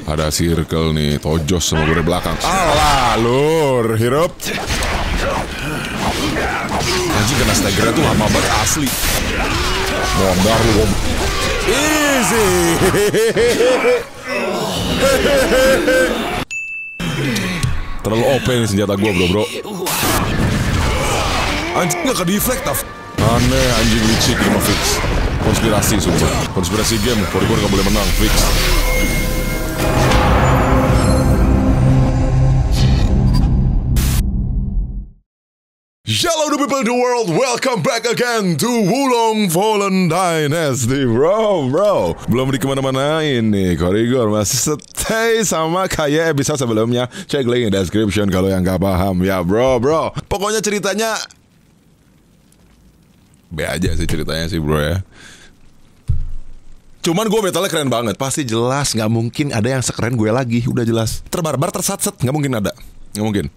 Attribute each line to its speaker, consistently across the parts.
Speaker 1: Ada circle nih, tojos sama gue dari belakang. Alah, lur, hirup. Anjing kena staggernya tuh lama banget asli. Mondar lu, om. Easy. Terlalu OP nih senjata gue, bro. Anjing gak ke deflect, taf. Aneh, anjing licik ini mah fix. Konspirasi, sumpah. Konspirasi game, Porygon gak boleh menang, fix. Hello to people in the world, welcome back again to Wulong Fallen Dynasty, bro. Belum di kemana-manain nih, Porygon masih stay sama kayak episode sebelumnya. Cek link di description kalau yang gak paham ya, bro. Pokoknya ceritanya be aja sih ceritanya sih, bro ya. Cuman gue metalnya keren banget, pasti jelas gak mungkin ada yang sekeren gue lagi, udah jelas. Terbarbar, tersatset, gak mungkin ada, gak mungkin.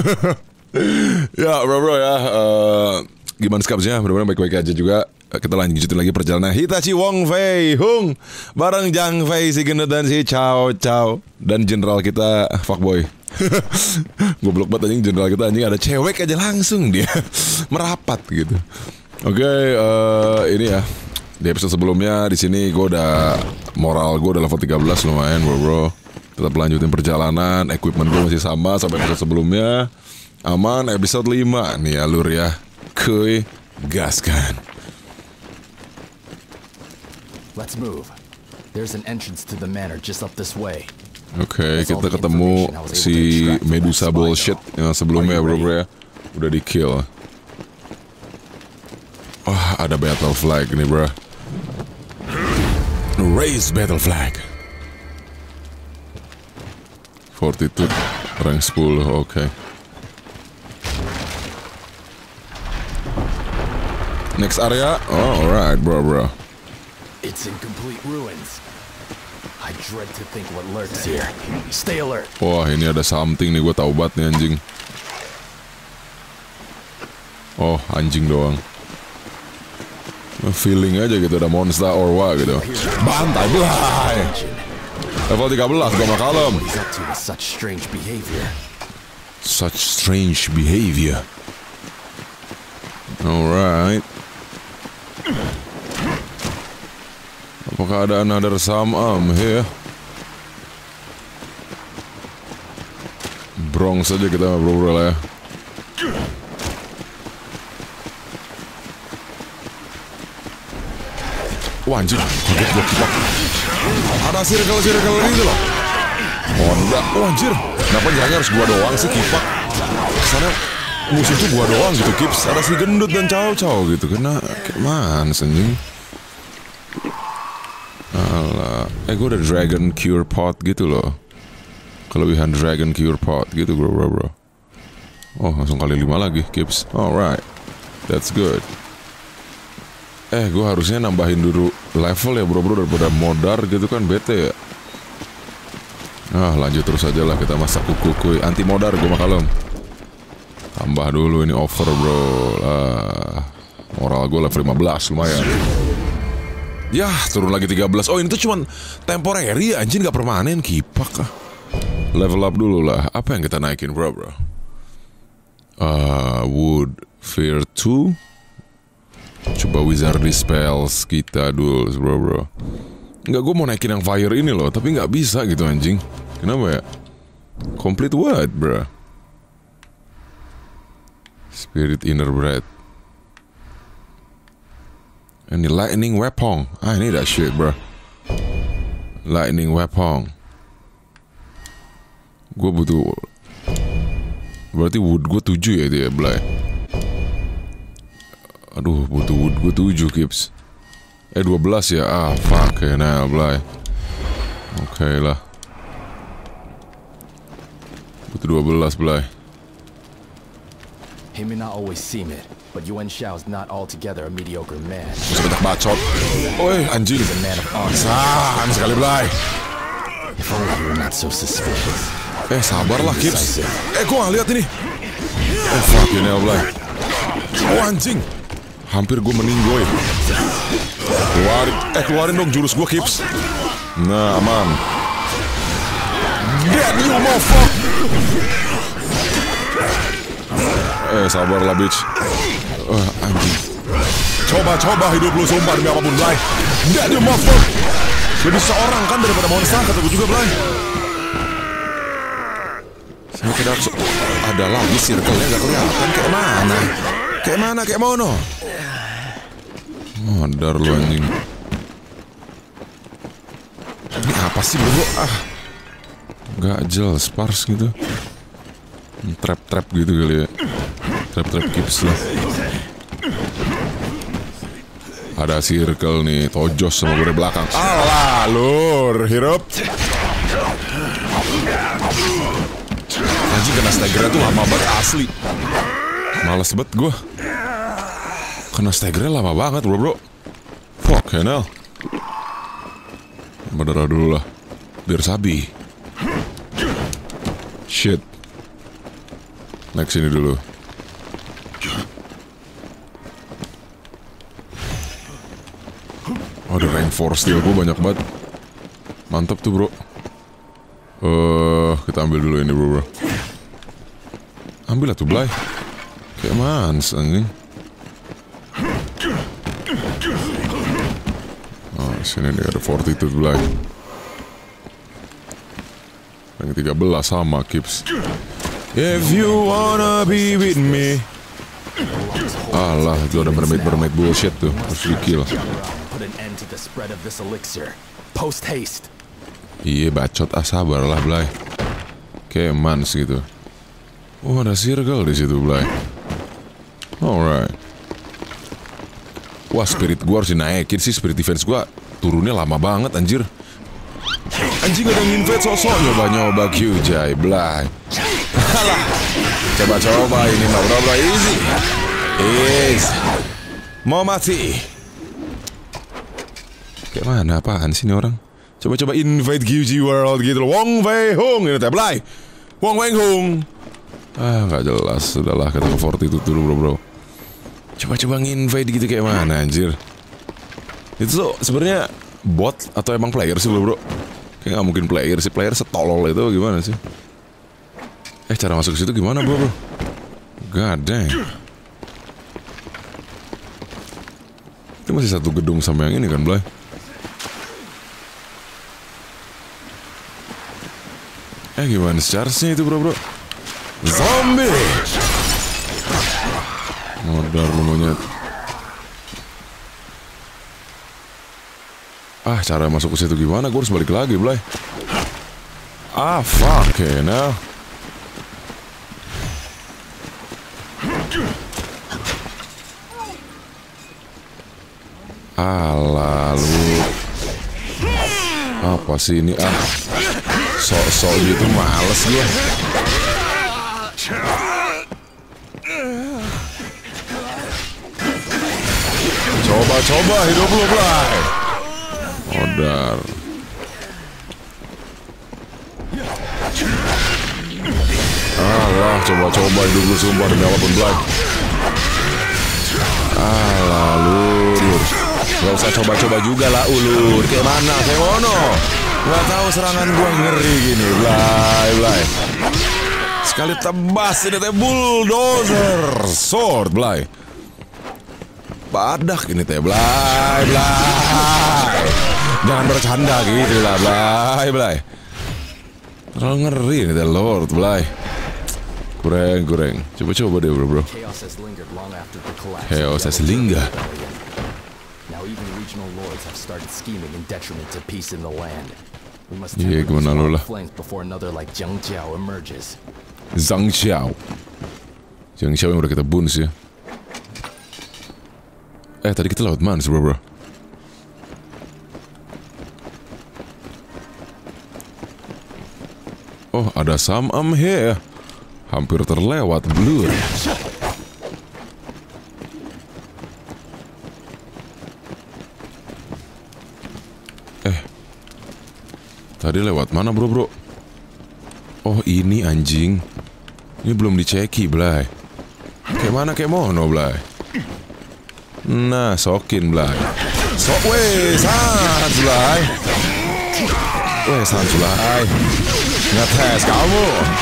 Speaker 1: Ya bro ya, gimana skapsnya? Bener-bener baik-baik aja juga. Kita lanjutin lagi perjalanan Hitachi Wong Fei Hung bareng Zhang Fei si gendut dan si Cao Cao. Dan general kita fuckboy. Goblok banget anjing, general kita anjing ada cewek aja langsung dia merapat gitu. Oke, ini ya. Di episode sebelumnya di sini gue udah moral gue udah level 13 lumayan bro. Tetap lanjutin perjalanan, equipment gue masih sama sampai episode sebelumnya. Aman, episode 5 nih alur ya. Kuy, gaskan.
Speaker 2: Let's move. There's an entrance to the manor just up this way.
Speaker 1: Oke, kita ketemu si Medusa bullshit yang sebelumnya bro ya. Udah di kill. Wah, ada battle flag nih bro. Raise battle flag. Fortitude rank 10, oke. Next area, oh alright bro.
Speaker 2: It's in complete ruins. I dread to think what lurks here. Stay alert.
Speaker 1: Wah ini ada something nih, gue tau banget nih anjing. Oh anjing doang. Feeling aja gitu ada monster or what gitu. Bantai belai. Level 13 gue mah kalem.
Speaker 2: Such strange
Speaker 1: behavior. Alright. Apakah ada another some here? Bronx aja kita bro lah ya. Wah anjing, kaget gue kipak. Ada circle gitu loh. Oh enggak, oh anjir. Kenapa nyerangnya harus gua doang sih kipak? Kesannya musuh tuh gua doang gitu kips. Ada si gendut dan Cao gitu. Kena kayak mana anjing? Alah, gue ada Dragon Cure Pot gitu loh. Kelebihan Dragon Cure Pot gitu bro. Oh langsung kali 5 lagi kips. Alright, that's good. Gue harusnya nambahin dulu level ya bro daripada modar gitu kan bete ya. Lanjut terus aja lah, kita masak kuku anti modar gue mah kalem. Tambah dulu ini over bro lah. Moral gue level 15 lumayan. Yah turun lagi 13. Oh ini tuh cuman temporary ya anjing, gak permanen kipak ah. Level up dulu lah. Apa yang kita naikin bro? Wood Fear 2. Coba Wizardry Spells kita dulu bro. Enggak, gue mau naikin yang Fire ini loh, tapi gak bisa gitu anjing. Kenapa ya? Complete what bro? Spirit Inner Breath. Ini Lightning Weapon. Ini that shit bro. Lightning Weapon. Gue butuh. Berarti wood gue 7 ya dia Blay. Aduh butuh wood gue 7 kips. 12 ya. Fuck ya nah Blay. Oke lah. Butuh 12 Blay.
Speaker 2: He may not always seem it, but Yuan Xiao's not altogether a mediocre man.
Speaker 1: Masih banyak bacot. Oi anjing. Saan sekali Blay.
Speaker 2: If only you were not so suspicious.
Speaker 1: Sabarlah kips. Gue gak lihat ini. Fuck ini Blay. Oh anjing. Hampir gue meninggoy. Keluarin dong jurus gue kips. Nah aman. That you motherfucker. Sabarlah bitch. Anjing. Coba hidup lu sumpah demi apapun, Blay. That you motherfucker. Lebih seorang kan daripada monster, kata gue juga, Blay. Saya kira ada lagi circle-nya gak kelihatan. Kayak mana, kayak mono. Modar lu anjing. Ini apa sih bro? Gak jelas, spars gitu. Trap gitu kali ya. Trap kips lah. Ada circle nih, tojos sama gue dari belakang. Alah, lur, hirup. Anjing kena staggernya tuh lama banget asli. Males banget gue. Kena staggernya lama banget bro. Fuck hell. Berdarah dulu lah, biar sabi. Shit. Next ini dulu. Oh, ada reinforce steel gue banyak banget. Mantap tuh bro. Kita ambil dulu ini bro. Ambil lah tuh Blay. Kayak mans anjing. Oh sini nih ada fortitude Blay. Yang 13 sama Kips. If you wanna be with me. Alah itu ada mermaid bullshit tuh. Harus di kill. Iya bacot, sabar lah Blay. Kayak mans gitu. Oh ada circle di situ Blay. Alright. Wah spirit gua harus dinaikin sih. Spirit defense gua turunnya lama banget anjir. Anjing ada yang invade sosok. Nyoba Q-Jay Blay. Alah. Coba ini mah bro easy. Mau mati. Kayak mana apaan sih ini orang? Coba invade QG World gitu loh. Wong Wei Hung ini teh Blay. Wong Wei Hung. Nggak jelas. Sudahlah kita ke fortitude dulu bro. Coba nginvade gitu kayak mana anjir. Itu tuh sebenarnya bot atau emang player sih bro? Kayak nggak mungkin player sih. Player setolol itu gimana sih? Cara masuk ke situ gimana bro? God dang. Itu masih satu gedung sama yang ini kan Blay? Gimana charge-nya itu bro? Zombie! Modar lu monyet. Cara masuk ke situ gimana? Gue harus balik lagi Blay. Fuck nah. Lalu apa sih ini? Sok-sok gitu males gue. Coba hidup lu Blay. Modar. Coba hidup lu sumpah demi apapun Blay. Lur. Gak usah coba juga lah ulur. Kayak mana? Kayak mono. Gak tahu serangan gua ngeri gini Blay. Sekali tebas ini teh bulldozer sword Blay. Badak ini teh Blay. Jangan bercanda gitu lah Blay. Terlalu ngeri ini teh Lord Blay. Kurang. Coba deh bro. Chaos has lingered. Iya gimana lo lah. Zhang Xiao yang udah kita bunuh ya. Tadi kita lewat mana sih bro? Oh ada some here. Hampir terlewat blur. Tadi lewat mana bro? Oh ini anjing. Ini belum diceki Blay. Kayak mana kayak mono Blay. Nah sokin Blay. Sok weh sangat Blay. Weh, sanculai. Ngetes kamu.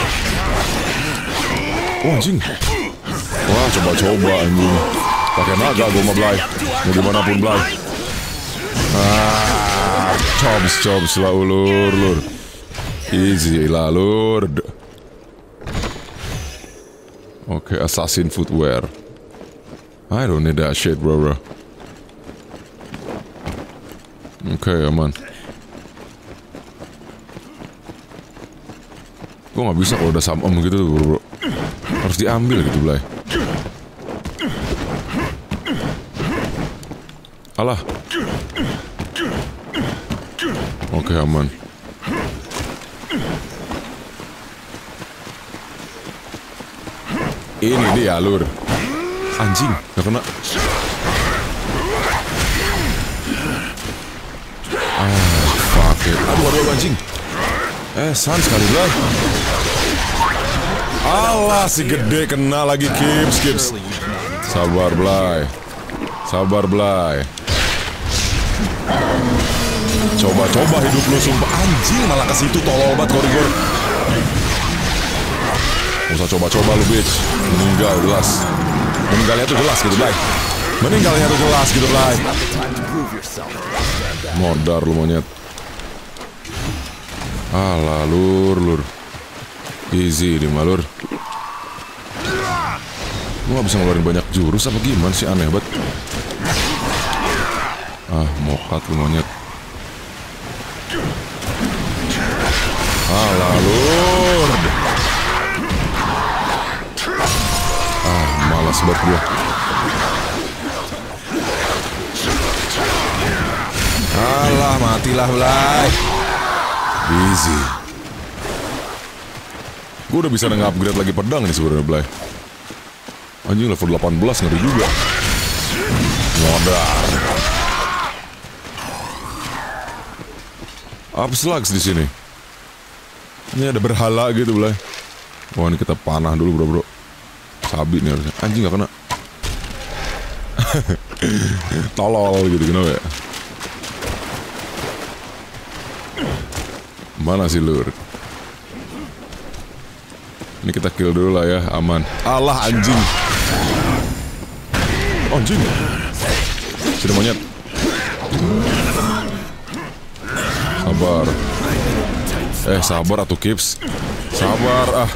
Speaker 1: Wah, anjing. Wah, coba-coba anjing. Pakai naga gue mah, Blay. Mau dimanapun, Blay. Chops lah, ulur. Easy lah, lur. Oke, assassin footwear. I don't need that shit, bro. Oke, aman. Gue gak bisa kalau udah samom gitu, bro. Harus diambil gitu, Blay. Alah. Oke, aman. Ini dia, lur. Anjing, gak kena. Fuck it. Aduh, anjing. San sekali, Blay. Alah, si gede kena lagi. Kips. Sabar, Blay. Coba hidup lu, sumpah. Anjing, malah ke situ tolol banget, Korigor. Gak usah coba-coba lu, bitch. Meninggalnya tuh jelas gitu, Blay. Modar lu, monyet. Alah, lur. Easy di malur. Lu gak bisa ngeluarin banyak jurus apa gimana sih, aneh banget. Mokat lu, monyet. Alah, lur. Malas banget gua. Alah, matilah, Blay. Easy. Gue udah bisa nge-upgrade lagi pedang nih sebenarnya, Blay. Anjing, level 18 ngeri juga. Modar. Apa slugs di sini? Ini ada berhala gitu, Blay. Wah, ini kita panah dulu, bro. Sabi nih harusnya. Anjing gak kena. Tolol gitu, kenapa ya? Mana sih, lur? Ini kita kill dulu lah ya, aman. Alah, anjing. Anjing. Sini, monyet. Sabar. Sabar atuh, Kips. Sabar,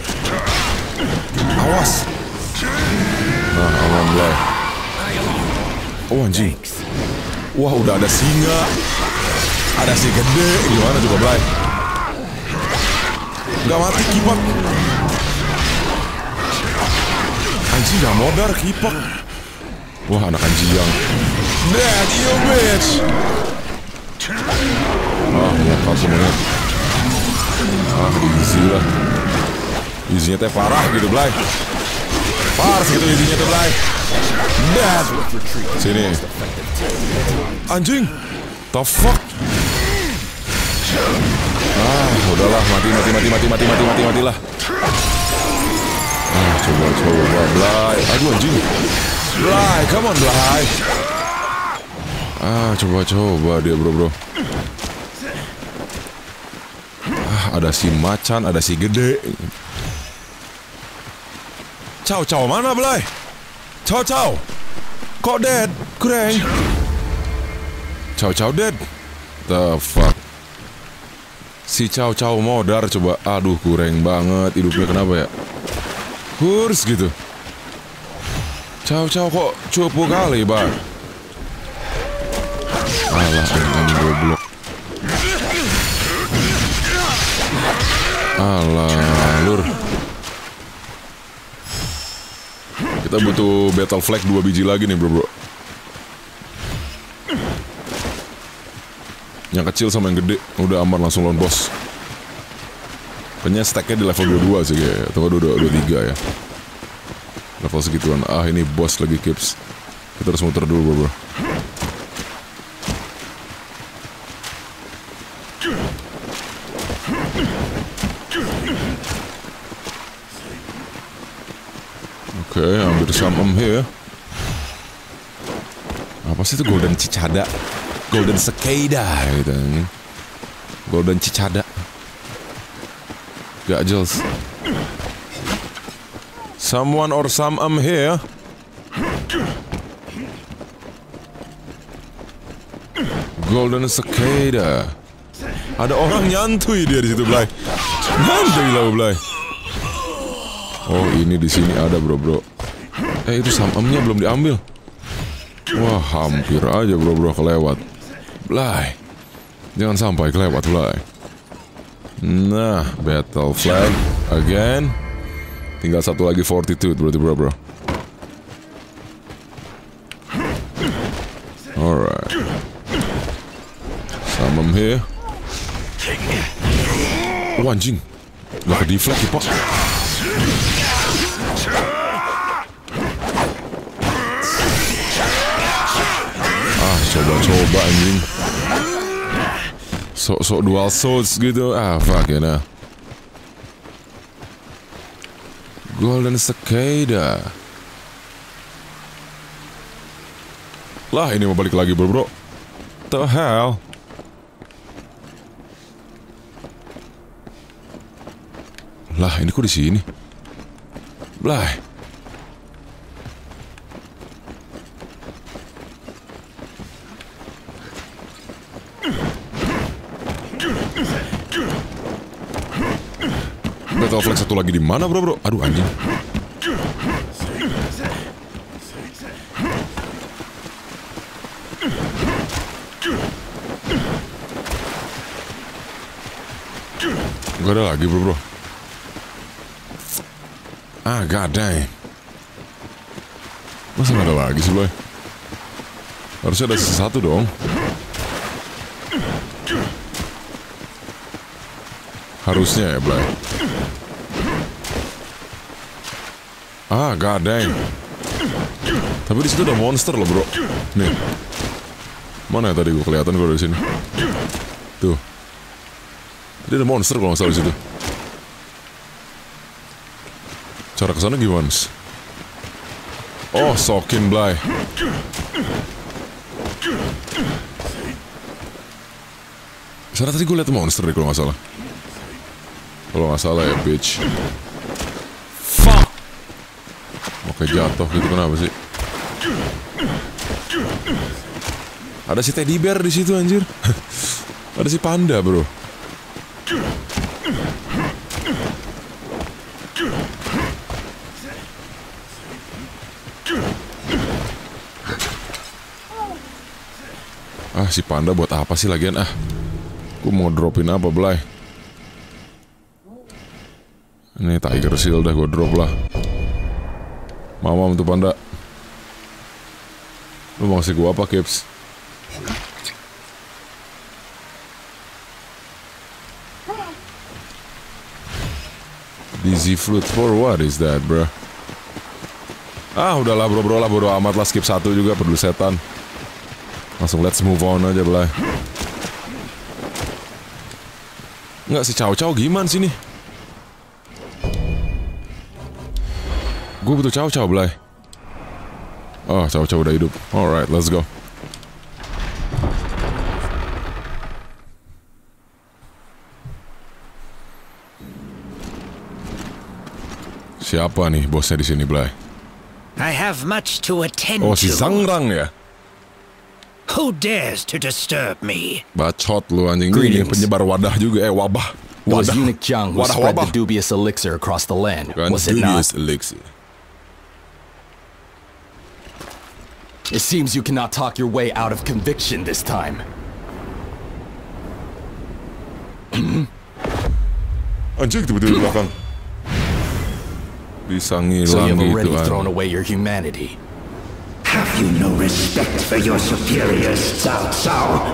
Speaker 1: Awas. Nah, aman, Blay. Oh, anjing. Wah, udah ada singa. Ada si gede. Gimana coba, Blay? Gak mati, kipak. Anjing, gak modar, kipak. Wah, anak anjing. Dead, you bitch. Mokat semuanya. Easy lah. Easy-nya teh parah gitu, Blay. Parah gitu easy-nya tuh, Blay. Dead. Sini. Anjing. The fuck. Udahlah, mati lah. Coba, Blay. Aduh, anjing. Blay, come on, Blay. Coba dia, bro. Ada si macan, ada si gede. Chow mana, Blay? Chow. Kok dead? Kurang. Chow dead. The fuck. Si Chow modar coba. Aduh, kurang banget hidupnya, kenapa ya? Hurs gitu. Chow kok cupu kali, Bang. Alah, anjing goblok. Alah, lur. Kita butuh battle flag 2 biji lagi nih, bro. Yang kecil sama yang gede. Udah aman, langsung lawan bos. Kayaknya stacknya di level 22 sih kayak. Atau 23 ya. Level segituan. Ini bos lagi, Kips. Kita harus muter dulu, bro. Oke, hampir sampai here. Apa sih itu golden cicada? Golden cicada gitu. Golden Cicada. Gak jelas. Someone or some here. Golden Cicada. Ada orang nyantui dia di situ, Blay. Nyantui lah, Blay. Oh, ini di sini ada, bro. Itu samamnya belum diambil. Wah, hampir aja, bro, kelewat. Blay. Jangan sampai kelewat, Blay. Nah, battle flag again. Tinggal satu lagi fortitude, berarti, bro. Alright. Samam here. Oh, anjing. Gak ke deflect ya, Pak. Coba anjing. Sok dual swords gitu. Fuck ya nah. Golden Cicada. Lah ini mau balik lagi, bro. The hell. Lah ini kok di sini? Lah. Battle flag satu lagi di mana, bro? Aduh anjing. Gak ada lagi, bro. God damn. Masa gak ada lagi sih, Blay? Harusnya ada satu dong. Harusnya ya, Blay. God damn. Tapi di situ ada monster loh, bro. Nih. Mana ya tadi gue kelihatan gue dari sini. Tuh. Dia ada monster kalau nggak salah di situ. Cara kesana gimana? Oh, sokin, Blay. Sana tadi gue liat monster deh kalau nggak salah. Kalau nggak salah ya, bitch. Fuck. Oke, jatuh gitu, kenapa sih? Ada si teddy bear di situ, anjir. Ada si panda, bro. Si panda buat apa sih lagian? Gue mau dropin apa, Blay? Ini Tiger Shield dah gue drop lah. Mamam tuh panda. Lu mau ngasih gue apa, Kips? Dizzy Fruit for what is that, bro? Udahlah, bro lah, bodo amat lah, skip satu juga, peduli setan. Langsung let's move on aja, Blay. Nggak, si Chow gimana sih nih? Gue butuh Chow, Blay. Oh, Chow udah hidup. Alright, let's go. Siapa nih bosnya di sini, Blay?
Speaker 3: I have much to attend
Speaker 1: si
Speaker 3: to.
Speaker 1: Zangrang ya?
Speaker 3: Who dares to disturb me?
Speaker 1: Bacot lu anjing. Ini penyebar wadah juga. Wabah.
Speaker 2: It was Eunuch Jiang who spread the dubious elixir across the land, was it not?
Speaker 1: Elixir.
Speaker 2: It seems you cannot talk your way out of conviction this time.
Speaker 1: Anjing tiba-tiba di belakang. Bisa ngilang gitu.
Speaker 2: So you have already thrown away your humanity.
Speaker 3: Have you no respect for your superiors, Cao Cao?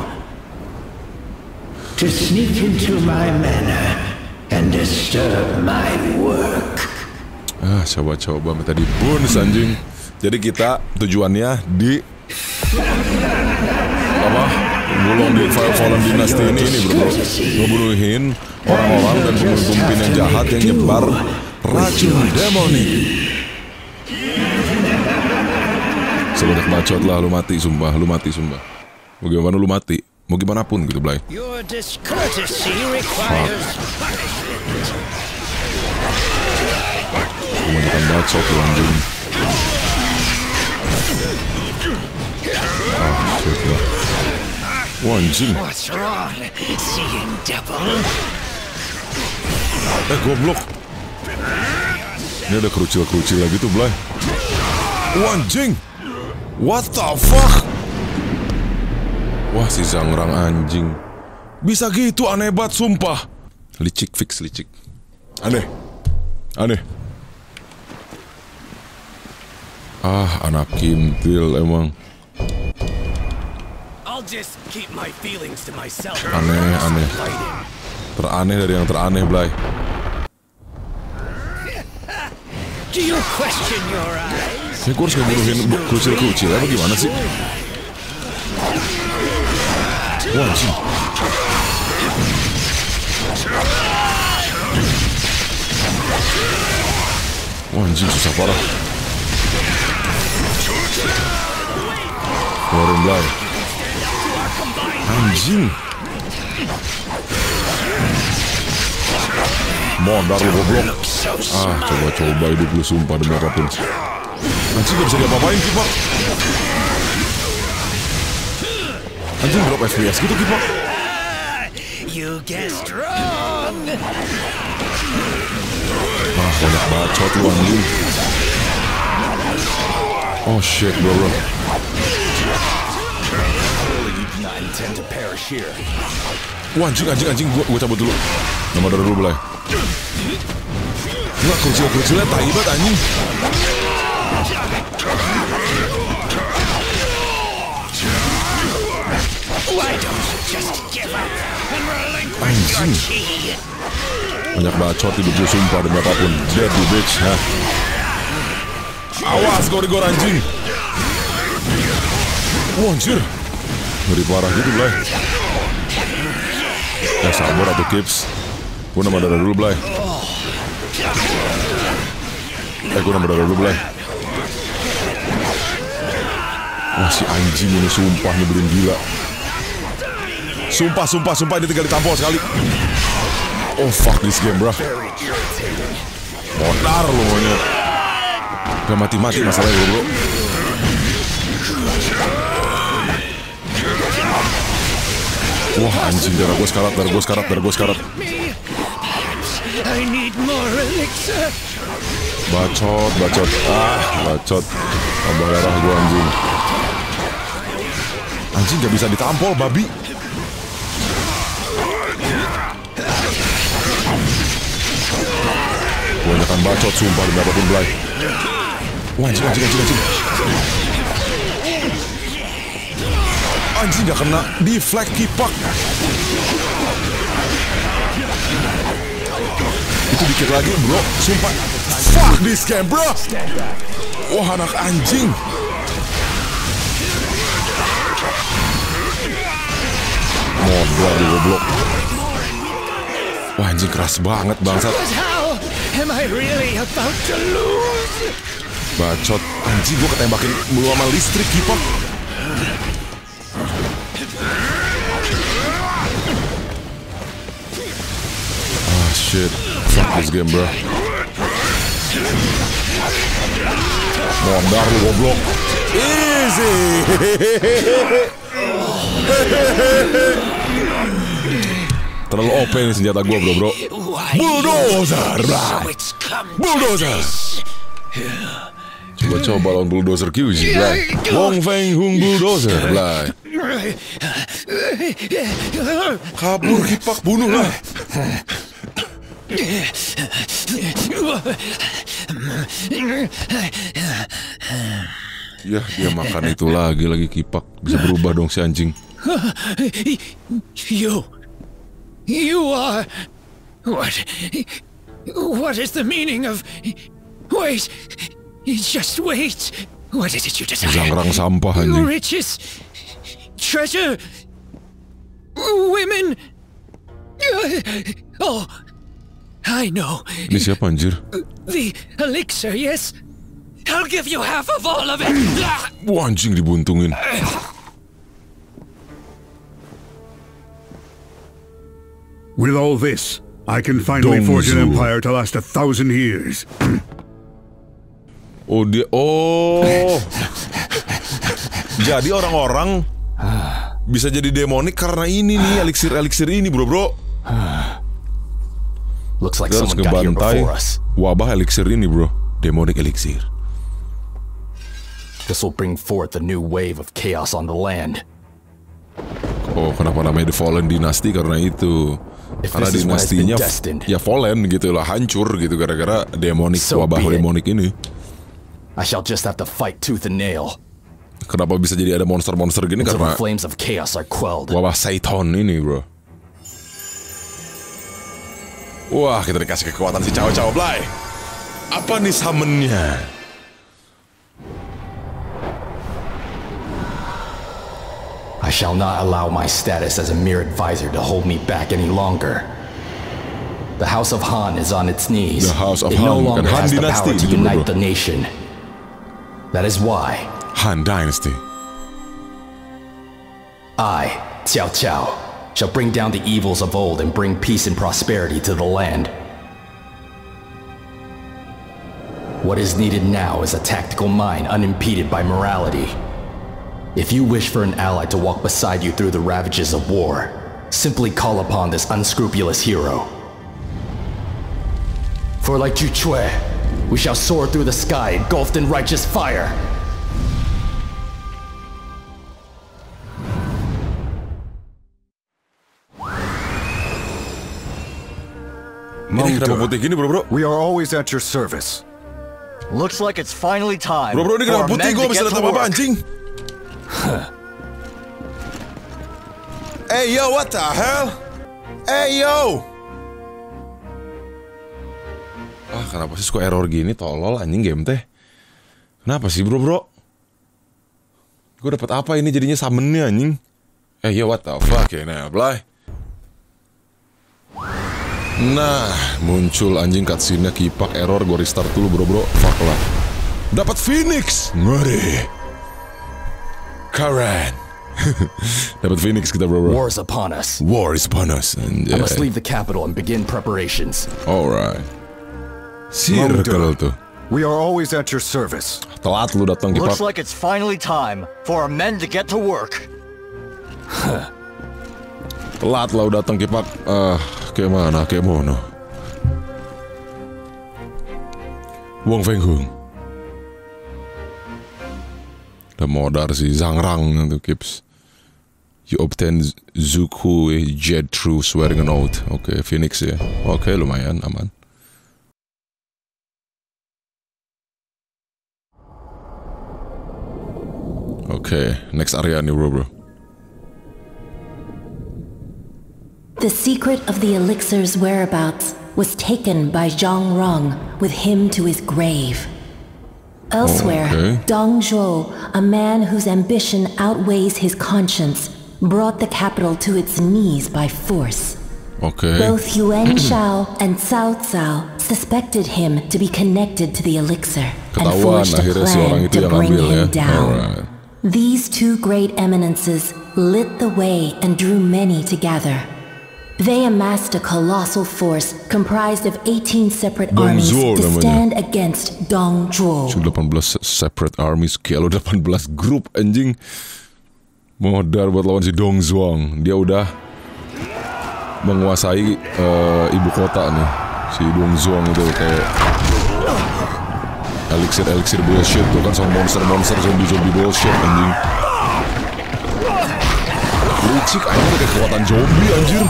Speaker 3: To sneak into my manor and disturb my work.
Speaker 1: Coba minta dibunuh anjing. Jadi kita tujuannya di gulung di Fallen Dynasty ini bro. Ngebunuhin orang-orang dan pemimpin yang jahat yang nyebar racun demonik. Sebanyak bacot lah, lu mati sumpah. Bagaimana lu mati? mau gimana pun gitu, Blay.
Speaker 3: Your discourtesy requires punishment.
Speaker 1: Kebanyakan bacot tuh anjing. Shit lah. Wah, anjing.
Speaker 3: What's wrong? Seeing double?
Speaker 1: Goblok. Ini ada kerucil-kerucil lagi tuh, Blay. Wah, anjing. What the fuck? Wah, si Zangrang anjing. Bisa gitu, aneh banget, sumpah. Licik, fix licik. Aneh. Anak kintil emang.
Speaker 2: I'll just keep my feelings to myself.
Speaker 1: Aneh. Teraneh dari yang teraneh, Blay.
Speaker 3: Do you question your eyes?
Speaker 1: Ini gue harus ngebunuhin kerucil-kerucil apa gimana sih? Wah, anjing. Wah, anjing, susah parah. Keluarin, Blay. Anjing. Modar lu goblok. Coba hidup lu, sumpah demi apapun. Anjing gak bisa diapa-apain, Kipak. Anjing drop FPS gitu, Kipak.
Speaker 3: You guessed wrong.
Speaker 1: Banyak bacot lu, anjing. Oh shit, bro.
Speaker 2: Not intend to perish here.
Speaker 1: Wah, anjing, gue cabut dulu. Nama darah dulu, Blay. Enggak, kerucil-kerucilnya tai banget, anjing.
Speaker 3: Why don't you just give up and relinquish your
Speaker 1: Anjing.
Speaker 3: key?
Speaker 1: Banyak bacot hidup lu, sumpah demi apapun. Dead you bitch, ha. Awas, gor-gor anjing. Wah, anjir. Ngeri parah gitu, Blay. Sabar atuh, Kips. Gue nama darah dulu, Blay. Gue nama darah dulu, Blay. Wah, si anjing ini sumpah nyebelin gila. Sumpah ini tinggal ditampol sekali. Oh, fuck this game, bro. Modar lu monyet. Gak mati-mati masalahnya, bro. Wah, anjing, darah gue sekarat.
Speaker 3: I need more elixir.
Speaker 1: Bacot. Tambah darah gue, anjing. Anjing gak bisa ditampol, babi. Kebanyakan bacot, sumpah demi apapun, Blay. Wah, anjing. Anjing gak kena di flag Kipak. Itu dikit lagi, bro. Sumpah. Fuck this game, bro. Wah, anak anjing. Modal di goblok. Wah, anjing keras banget, bangsat.
Speaker 3: But how am I really about to lose?
Speaker 1: Bacot. Anjing, gue ketembakin mulu sama listrik, Kipak. Shit, fuck this game, bro. Modar lu goblok. Easy. Terlalu OP nih senjata gua, bro. Bulldozer, bro. Bulldozer. Coba lawan bulldozer QZ, bro. Wong Fei Hung bulldozer, bro. Kabur, Kipak, bunuh lah. Ya, dia makan itu lagi Kipak. Bisa berubah dong si anjing.
Speaker 3: You are... What is the meaning of... Wait, just wait. What is it you desire?
Speaker 1: Zangrang sampah, anjing.
Speaker 3: Riches, treasure, women. Oh, I know.
Speaker 1: Ini siapa, anjir?
Speaker 3: The elixir, yes. I'll give you half of all of it.
Speaker 1: Wah, anjing dibuntungin.
Speaker 4: With all this, I can finally forge an
Speaker 1: Dongzu.
Speaker 4: empire to last 1,000 years.
Speaker 1: Oh dia, jadi orang-orang bisa jadi demonik karena ini nih eliksir ini bro.
Speaker 2: Looks like
Speaker 1: Kita harus
Speaker 2: someone got here
Speaker 1: ngebantai
Speaker 2: before us.
Speaker 1: wabah eliksir ini bro, demonic eliksir.
Speaker 2: This will bring forth a new wave of chaos on the land.
Speaker 1: Oh, kenapa namanya The Fallen Dynasty? Karena itu.
Speaker 2: If
Speaker 1: Karena
Speaker 2: this is what has been
Speaker 1: dinastinya
Speaker 2: destined.
Speaker 1: ya Fallen gitu lah, hancur gitu gara-gara demonik,
Speaker 2: So
Speaker 1: wabah
Speaker 2: be it.
Speaker 1: demonik ini.
Speaker 2: I shall just have to fight tooth and nail
Speaker 1: Kenapa bisa jadi ada monster-monster gini?
Speaker 2: until
Speaker 1: Karena
Speaker 2: the flames of chaos are quelled.
Speaker 1: wabah Saiton ini bro. Wah, kita dikasih kekuatan si Cao Blay. Apa nih summonnya?
Speaker 2: I shall not allow my status as a mere advisor to hold me back any longer. The House of Han is on its knees.
Speaker 1: The House of
Speaker 2: It no
Speaker 1: Han,
Speaker 2: longer
Speaker 1: kan Han
Speaker 2: has the
Speaker 1: Dynasty
Speaker 2: power to
Speaker 1: gitu, bro.
Speaker 2: unite the nation. That is why
Speaker 1: Han Dynasty.
Speaker 2: I, Cao Cao, shall bring down the evils of old and bring peace and prosperity to the land. What is needed now is a tactical mind unimpeded by morality. If you wish for an ally to walk beside you through the ravages of war, simply call upon this unscrupulous hero. For like Ju Chui, we shall soar through the sky engulfed in righteous fire.
Speaker 1: Ini kenapa putih gini bro?
Speaker 5: We are always at your service.
Speaker 6: Looks like it's finally time
Speaker 1: Bro, ini
Speaker 6: for
Speaker 1: kenapa
Speaker 6: our
Speaker 1: putih?
Speaker 6: men
Speaker 1: Gue
Speaker 6: to
Speaker 1: bisa
Speaker 6: get
Speaker 1: lihat
Speaker 6: to
Speaker 1: apa-apa
Speaker 6: work.
Speaker 1: anjing. Hey yo, what the hell? Hey yo. Ah, kenapa sih suka error gini? Tolol anjing game teh. Kenapa sih bro? Gue dapat apa ini jadinya summonnya anjing? Hey yo, what the fuck ya? Nah, Blay. Nah, muncul anjing cutscene-nya kipak error, gue restart dulu bro. Fuck lah. Dapat Phoenix. Ngeri. Karen. Dapat Phoenix kita bro.
Speaker 2: War is upon us.
Speaker 1: War is upon us.
Speaker 2: I must leave the capital and begin preparations.
Speaker 1: Alright. Circle tuh.
Speaker 5: We are always at your service.
Speaker 1: Telat lu datang
Speaker 6: Looks
Speaker 1: kipak.
Speaker 6: like it's finally time for our men to get to work.
Speaker 1: Telat lah datang kipak. Kayak mana? Kayak mono. Wong Feng Hung. Udah modar si Zhang Rang itu kips. You obtain Zuku Jet through swearing an oath. Oke, Phoenix ya. Oke, lumayan aman. Oke, next area nih bro.
Speaker 7: The secret of the elixir's whereabouts was taken by Zhang Rong with him to his grave. Elsewhere,
Speaker 1: Okay.
Speaker 7: Dong Zhuo, a man whose ambition outweighs his conscience, brought the capital to its knees by force.
Speaker 1: Oke.
Speaker 7: Both Yuan Shao and Cao Cao suspected him to be connected to the elixir and
Speaker 1: Ketahuan
Speaker 7: forged a
Speaker 1: akhirnya si orang
Speaker 7: plan
Speaker 1: itu
Speaker 7: to
Speaker 1: yang
Speaker 7: bring
Speaker 1: ambil ya.
Speaker 7: him down.
Speaker 1: Alright.
Speaker 7: These two great eminences lit the way and drew many together. They amassed a colossal force comprised of 18 separate
Speaker 1: Dong
Speaker 7: armies
Speaker 1: Zhuo
Speaker 7: to
Speaker 1: namanya.
Speaker 7: stand against Dong Zhuo.
Speaker 1: 18 separate armies, kayak lo 18 grup anjing. Modar buat lawan si Dong Zhuang. Dia udah menguasai ibu kota nih. Si Dong Zhuang itu kayak eliksir bullshit tuh kan, sama monster zombie bullshit anjing. Licik aja udah kayak kekuatan zombie anjir.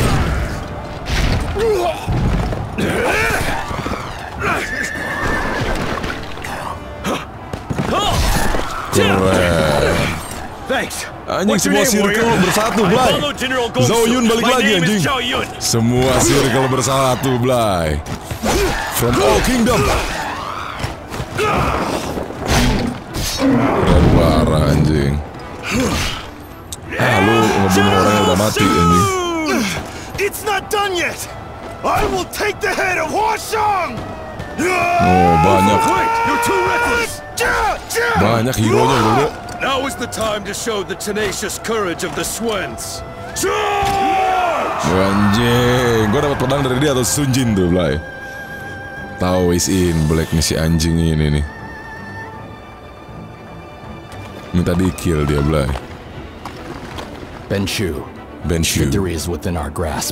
Speaker 1: Keren.
Speaker 6: Thanks.
Speaker 1: Anjing, semua circle bersatu, Blay. Zhao Yun balik lagi anjing. Semua circle bersatu, Blay. From all kingdom. Keren parah anjing. Ah, lu ngebunuh orang yang udah mati anjing.
Speaker 8: It's not done yet! I will take the head of Huashang!
Speaker 1: Oh, banyak.
Speaker 8: You're too reckless!
Speaker 1: Banyak hero-nya bro.
Speaker 8: Now is the time to show the tenacious courage of the Swens! Charge!
Speaker 1: Anjing, gue dapat pedang dari dia atau Sun Jin tuh, Blay. Tahu is in black nih si anjing ini nih. Minta di kill dia, Blay.
Speaker 2: Ben Shu. Victory is within our grasp.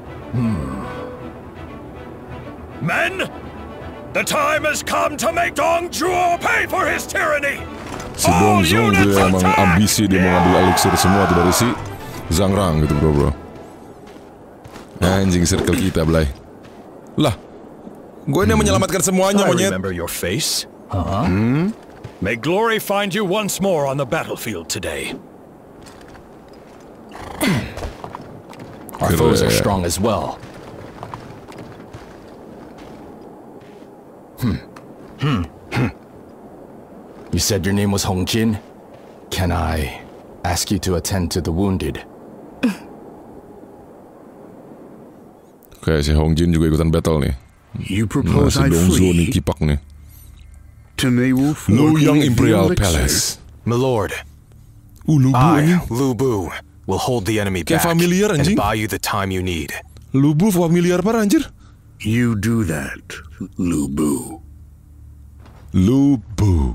Speaker 8: Men, the time has come to make Dong Zhuo pay for his tyranny.
Speaker 1: Si Dong Zhuo tuh emang ambisi dia mau ngambil elixir semua tuh dari si Zhang Rang gitu, bro. Anjing circle kita, Blay. Lah, gue ini menyelamatkan semuanya, monyet.
Speaker 8: Remember your face? May glory find you once more on the battlefield today.
Speaker 2: Our foes are strong as well. You said your name was Hong Jin? Can I ask you to attend to the wounded?
Speaker 1: Kayak si Hong Jin juga ikutan battle nih.
Speaker 4: You propose
Speaker 1: si
Speaker 4: I
Speaker 1: Dong Zhuo nih
Speaker 4: flee
Speaker 1: kipak nih.
Speaker 4: to Meiwu for
Speaker 1: Luoyang
Speaker 4: the
Speaker 1: Imperial
Speaker 4: elixir?
Speaker 1: Palace.
Speaker 9: Milord,
Speaker 1: Lu Bu anjing.
Speaker 9: Lu Bu, will hold the enemy
Speaker 1: Kayak
Speaker 9: back
Speaker 1: familiar,
Speaker 9: and
Speaker 1: anjing.
Speaker 9: buy you the time you need.
Speaker 1: Lu Bu familiar parah anjir.
Speaker 4: You do that, Lu Bu.
Speaker 1: Lu Bu.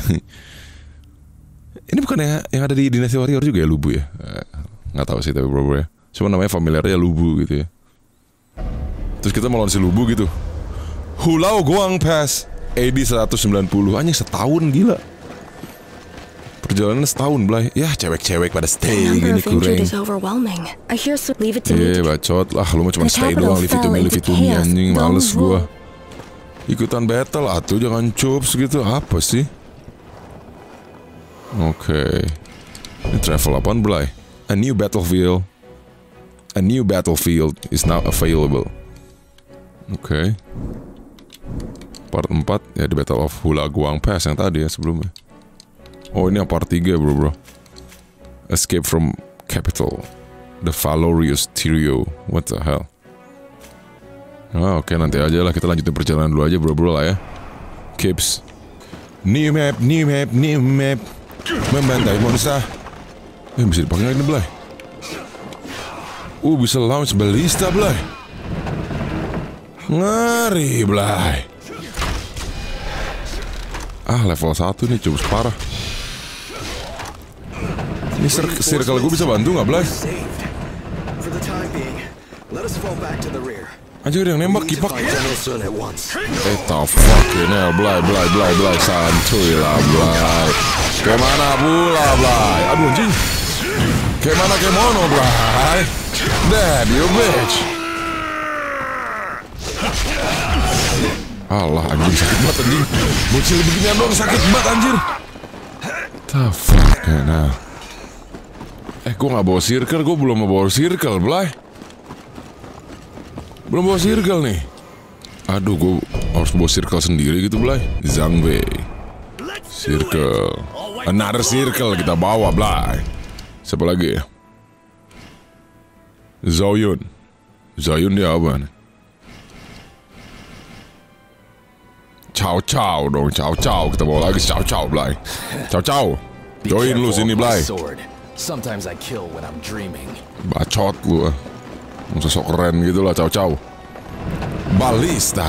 Speaker 1: Ini bukannya yang ada di Dynasty Warrior juga ya, Lu Bu ya? Nggak tahu sih tapi bro ya. Cuma namanya familiarnya Lu Bu gitu ya. Terus kita mau lawan si Lu Bu gitu. Hulao Guang Pass AD 190. Anjing setahun, gila. Perjalanan setahun, Blay. Ya cewek-cewek pada stay gini kurang. Iya bacot lah. Lu mah cuma stay doang. Leave it to me anjing. Males gua. Ikutan battle atuh, jangan cups gitu. Apa sih? Oke. Ini travel apaan, Blay? A new battlefield is now available. Oke. Part 4 ya, The Battle of Hula Guang Pass yang tadi ya sebelumnya. Oh ini yang part 3 bro. Escape from Capital. The Valorious Trio. What the hell? Oke, nanti aja lah, kita lanjutin perjalanan dulu aja bro lah ya. Keeps. New map. Membantai monster. Bisa dipakai nggak ini, Blay? Bisa launch ballista, Blay. Ngeri, Blay. Level 1 nih, cukup parah. Ini circle gue bisa bantu nggak, Blay? Anjir, ada yang nembak, kipak. The fuck ini, Blay. Santuy lah, Blay. Kemana pula, Blay? Aduh, anjing. Kemana kemono, Blay? Dead, you bitch. Allah, anjing sakit banget, anjing. Bocil beginian doang sakit banget, anjir. The fuck, nah. Gue gak bawa circle, gue belum mau bawa circle, Blay. Belum bawa circle nih. Aduh, gue harus bawa circle sendiri gitu, Blay. Zhang Wei. Circle. Another circle kita bawa, Blay. Siapa lagi ya? Zhao Yun dia apa nih? Cao dong, Cao. Kita bawa lagi Cao, Blay. Cao. Join lu sini, Blay.
Speaker 2: Sometimes I kill when I'm dreaming.
Speaker 1: Bacot lu. Sosok keren gitu lah, Cao. Balista.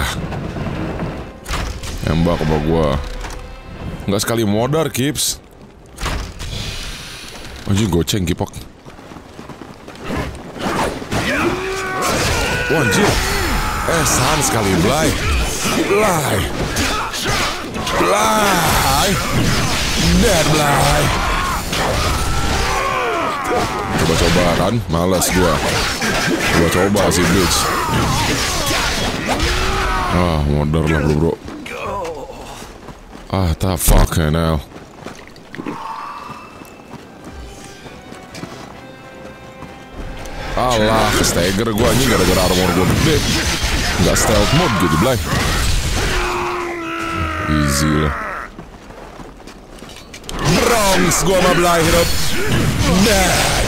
Speaker 1: Nembak sama gua. Nggak sekali modar, Kips. Anjing goceng, kipak. Wah, anjir. San sekali, Blay. Dead, Blay. Coba-coba kan, malas gua. Coba si Blitz. Modar lah bro. The fuck now. Alah, ke-stagger gua anjing gara-gara armor gua gede. Nggak stealth mode gitu, Blay. Easy lah. Bronx gua sama Blay hidup. Dead.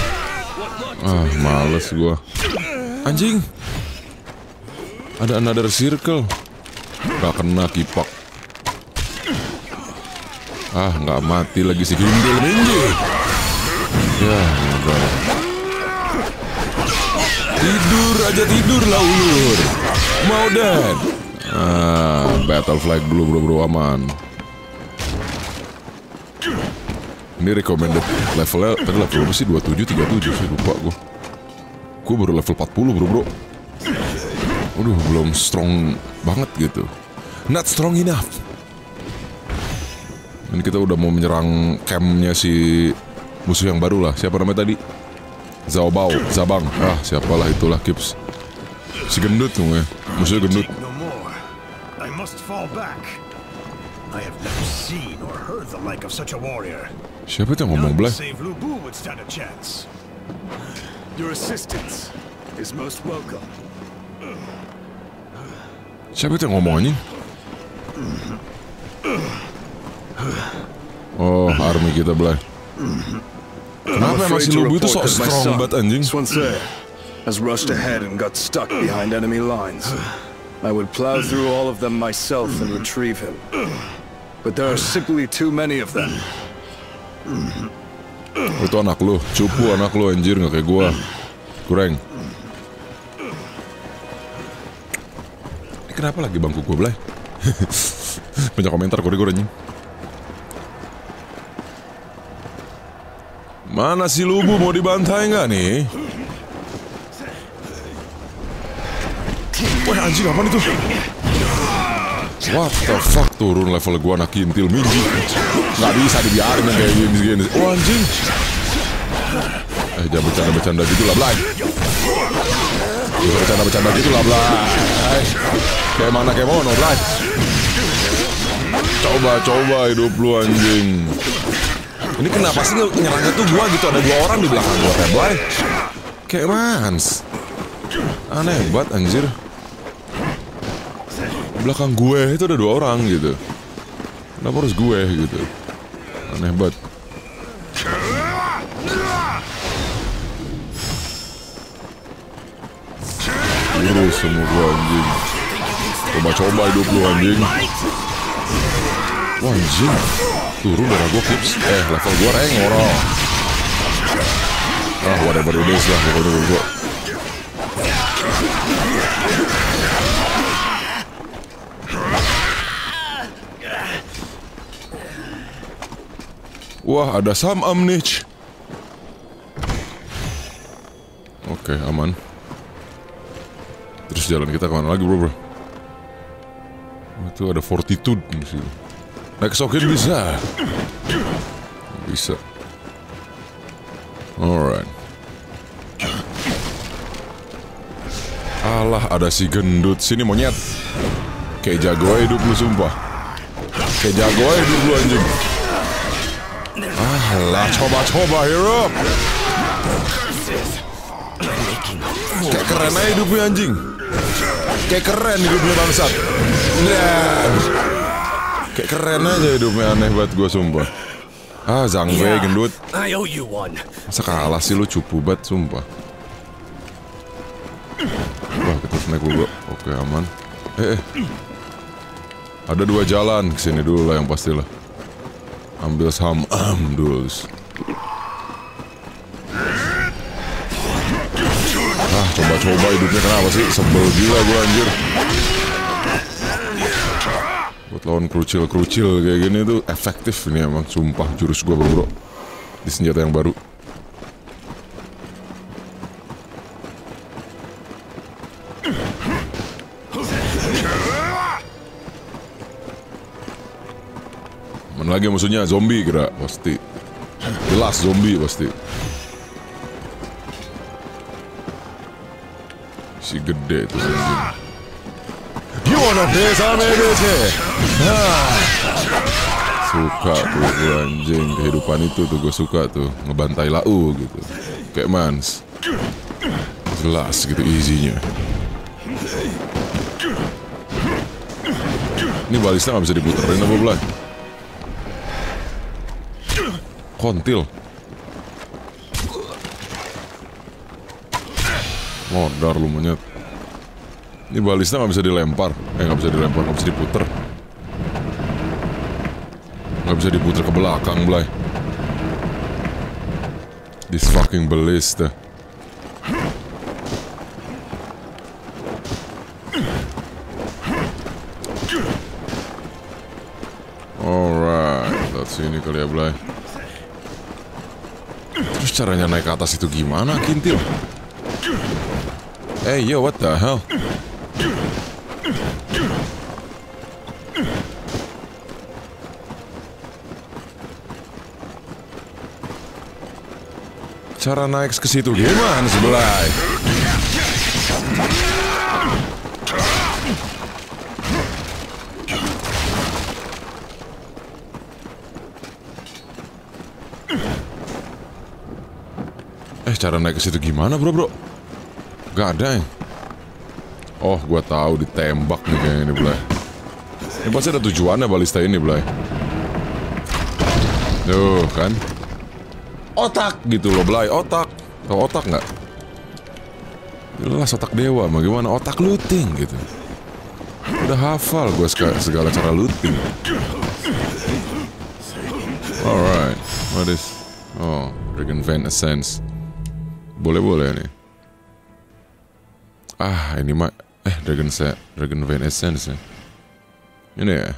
Speaker 1: Males gua. Anjing. Ada another circle. Gak kena kipak. Gak mati lagi si Gindil Minji. Ya, enggak. Tidur aja tidur lah ulur. Mau dan. Battle flag dulu bro aman. Ini recommended levelnya tadi level apa sih? 27, 37 sih lupa gue. Gue baru level 40 bro. Aduh belum strong banget gitu. Not strong enough. Dan kita udah mau menyerang campnya si musuh yang baru lah. Siapa namanya tadi? Zabang. Siapalah itulah Kips. Si gendut tuh ya. Musuhnya gendut.
Speaker 8: I must fall back. I have never seen or heard the like of such a warrior.
Speaker 1: Siapa itu yang ngomong Blay?
Speaker 8: Save Lu Bu would stand a chance.
Speaker 4: Your assistance is most welcome.
Speaker 1: Siapa itu yang ngomong anjing? Oh, army kita Blay. Kenapa emang si Lu Bu itu sok strong banget anjing?
Speaker 4: Swansea has rushed ahead and got stuck behind enemy lines. I would plow through all of them myself and retrieve him. But there are simply too many of them.
Speaker 1: Itu anak lu, cupu anak lu anjir, gak kayak gua. Kurang. Ini kenapa lagi bangku gua Blay? Banyak komentar kore-kore anjing. Mana si Lu Bu mau dibantai nggak nih? Wah anjing apaan itu? What the fuck, turun level gua anak kintil minji. Nggak bisa dibiarin yang kayak gini. Oh anjing. Jangan bercanda-bercanda gitu lah Blay. Jangan bercanda-bercanda gitu lah Blay. Kayak mana kayak mono Blay. Coba hidup lu anjing. Ini kenapa sih nyerangnya tuh gua gitu? Ada 2 orang di belakang gua kayak Blay. Kayak mans. Aneh banget anjir. Belakang gue itu ada 2 orang gitu. Kenapa harus gue gitu? Aneh banget. Terus semua gue anjing. Coba hidup lu anjing. Wah anjing. Turun darah gue Kips. Level gue ngorong. Whatever it is lah pokoknya gue. Wah, ada Sam Amnich. Oke, aman. Terus jalan kita kemana lagi, bro? Itu ada Fortitude di situ. Next Sokin bisa. Bisa. Alright. Alah, ada si gendut sini monyet. Kayak jago hidup lu sumpah. Kayak jago hidup lu anjing. Alah, coba hero. Kayak keren aja hidupnya anjing. Kayak keren hidupnya bangsat. Kayak keren aja hidupnya, aneh banget gue sumpah. Zhang Wei gendut. Masa kalah sih lu, cupu banget sumpah. Wah, kita snack dulu. Oke, aman. Ada 2 jalan kesini dulu lah yang pastilah. Ambil Sam dulu. Coba hidupnya kenapa sih? Sebel gila gue anjir. Buat lawan kerucil kayak gini tuh efektif ini emang. Sumpah jurus gue bro. Di senjata yang baru. Mana lagi musuhnya? Zombie kira pasti. Jelas zombie pasti. Si gede itu anjing. You wanna play some music? Suka tuh gue anjing. Kehidupan itu tuh gue suka tuh. Ngebantai lau gitu. Kayak mans. Jelas gitu easy-nya. Ini balisnya gak bisa diputerin apa belah? Kontil. Modar lu monyet. Ini balisnya gak bisa dilempar. Gak bisa dilempar, gak bisa diputer. Gak bisa diputer ke belakang, Blay. This fucking ballista. lewat sini kali ya, Blay. Terus caranya naik ke atas itu gimana, Kintil? Yo, what the hell? Cara naik ke situ gimana sebelah? Cara naik ke situ gimana, bro? Gak ada ya? Oh, gua tahu, ditembak nih kayaknya ini, Blay. Ini pasti ada tujuannya balista ini, Blay. Tuh, kan? Otak gitu loh, Blay, otak. Tahu otak nggak? Jelas otak dewa, bagaimana otak looting gitu. Udah hafal gue segala cara looting. Alright, what is? Oh, Dragon Vein Essence. Boleh nih. Ini mah Dragon Vein Essence ya. Ini ya.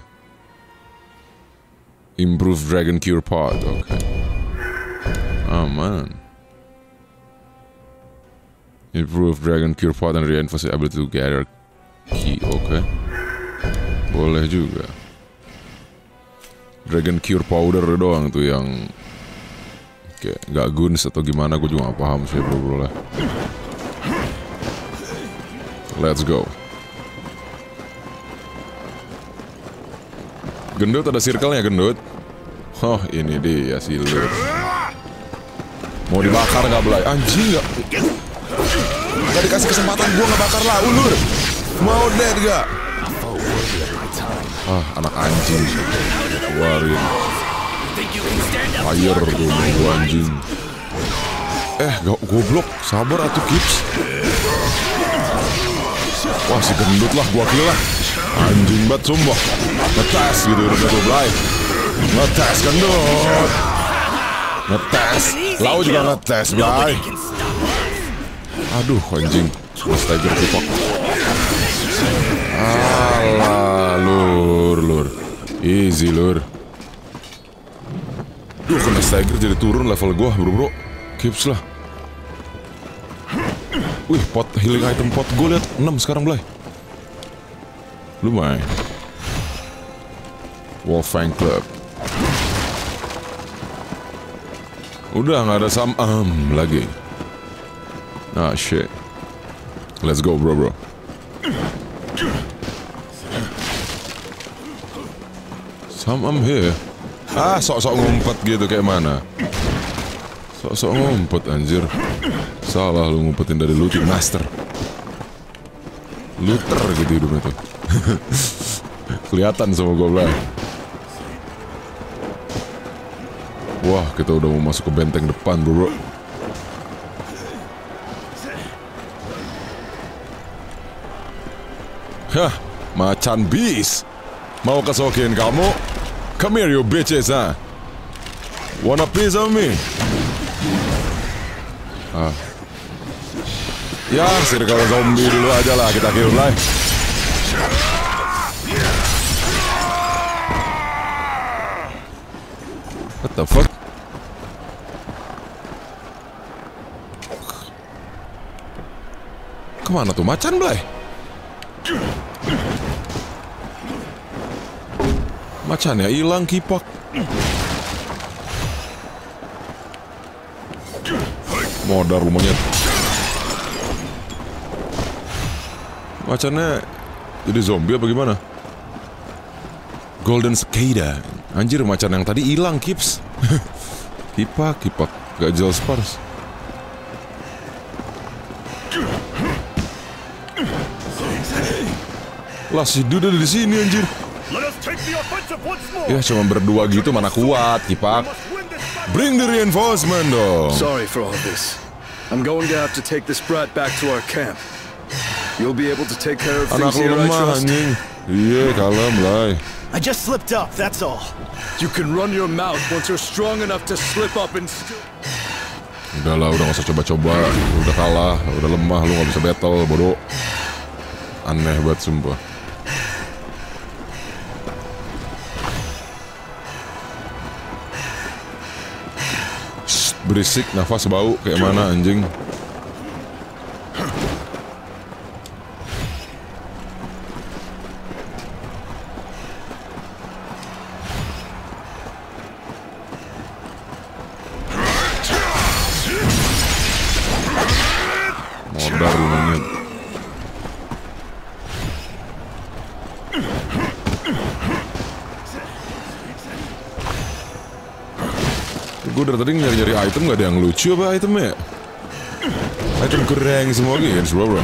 Speaker 1: Improve Dragon Cure Pod, oke. Aman. Improve Dragon Cure Pod and reinforce the ability to gather key, oke. Boleh juga. Dragon Cure Powder doang tuh yang kayak gak guns atau gimana, gue juga gak paham sih, bro lah. Let's go. Gendut, ada circle-nya, Gendut. Oh, ini dia si Lur. Mau dibakar gak, Blay? Anjing gak? Gak dikasih kesempatan gue ngebakar lah, Lur. Mau dead gak? Anak anjing. Keluarin fire dulu, anjing. Goblok. Sabar atuh, Kips. Wah, si Gendut lah, gua kill lah. Anjing banget, sumpah. Ngetes gitu, udah Blay. Ngetes, Gendut. Ngetes. Lau juga ngetes, Blay. Aduh, anjing. Mas Tiger Kipak. Alah, Lur. Easy, Lur. Duh, kena Tiger jadi turun level gua, bro. Kips lah. Wih, pot healing item pot gue liat 6 sekarang, Blay. Lumayan. Wolfang Club. Udah nggak ada lagi. Shit. Let's go, bro. Here. Sok-sok ngumpet gitu kayak mana? Sok-sok ngumpet, anjir. Salah lu ngumpetin dari looting master. Looter gitu hidupnya tuh. Kelihatan sama gue, Blay. Wah, kita udah mau masuk ke benteng depan, bro. Hah, macan beast. Mau kesokin kamu? Come here, you bitches, huh? Wanna piece of me? Ya, circle zombie dulu aja lah, kita kill, Blay. What the fuck? Kemana tuh macan, Blay? Macannya hilang, Kipak. Modar lu monyet. Macannya jadi zombie apa gimana? Golden Cicada. Anjir, macan yang tadi hilang, Kips. Kipak. Gak jelas pars. Lah, si Duda di sini, anjir. Ya, cuma berdua gitu mana kuat, Kipak. Bring the reinforcement dong.
Speaker 4: Sorry for all this. I'm going to have to take this brat back to our camp. You'll be able to take care of things here, I trust.
Speaker 1: Iya, kalem, Blay.
Speaker 6: I just slipped up, that's all.
Speaker 4: You can run your mouth once you're strong enough to slip up and
Speaker 1: Udahlah, udah gak usah coba-coba. Udah kalah, udah lemah, lu gak bisa battle, bodoh. Aneh banget, sumpah. Berisik, nafas bau kayak mana anjing. Modar lu monyet. Gue dari tadi nyari-nyari item, gak ada yang lucu apa itemnya? Item keren semua gitu bro.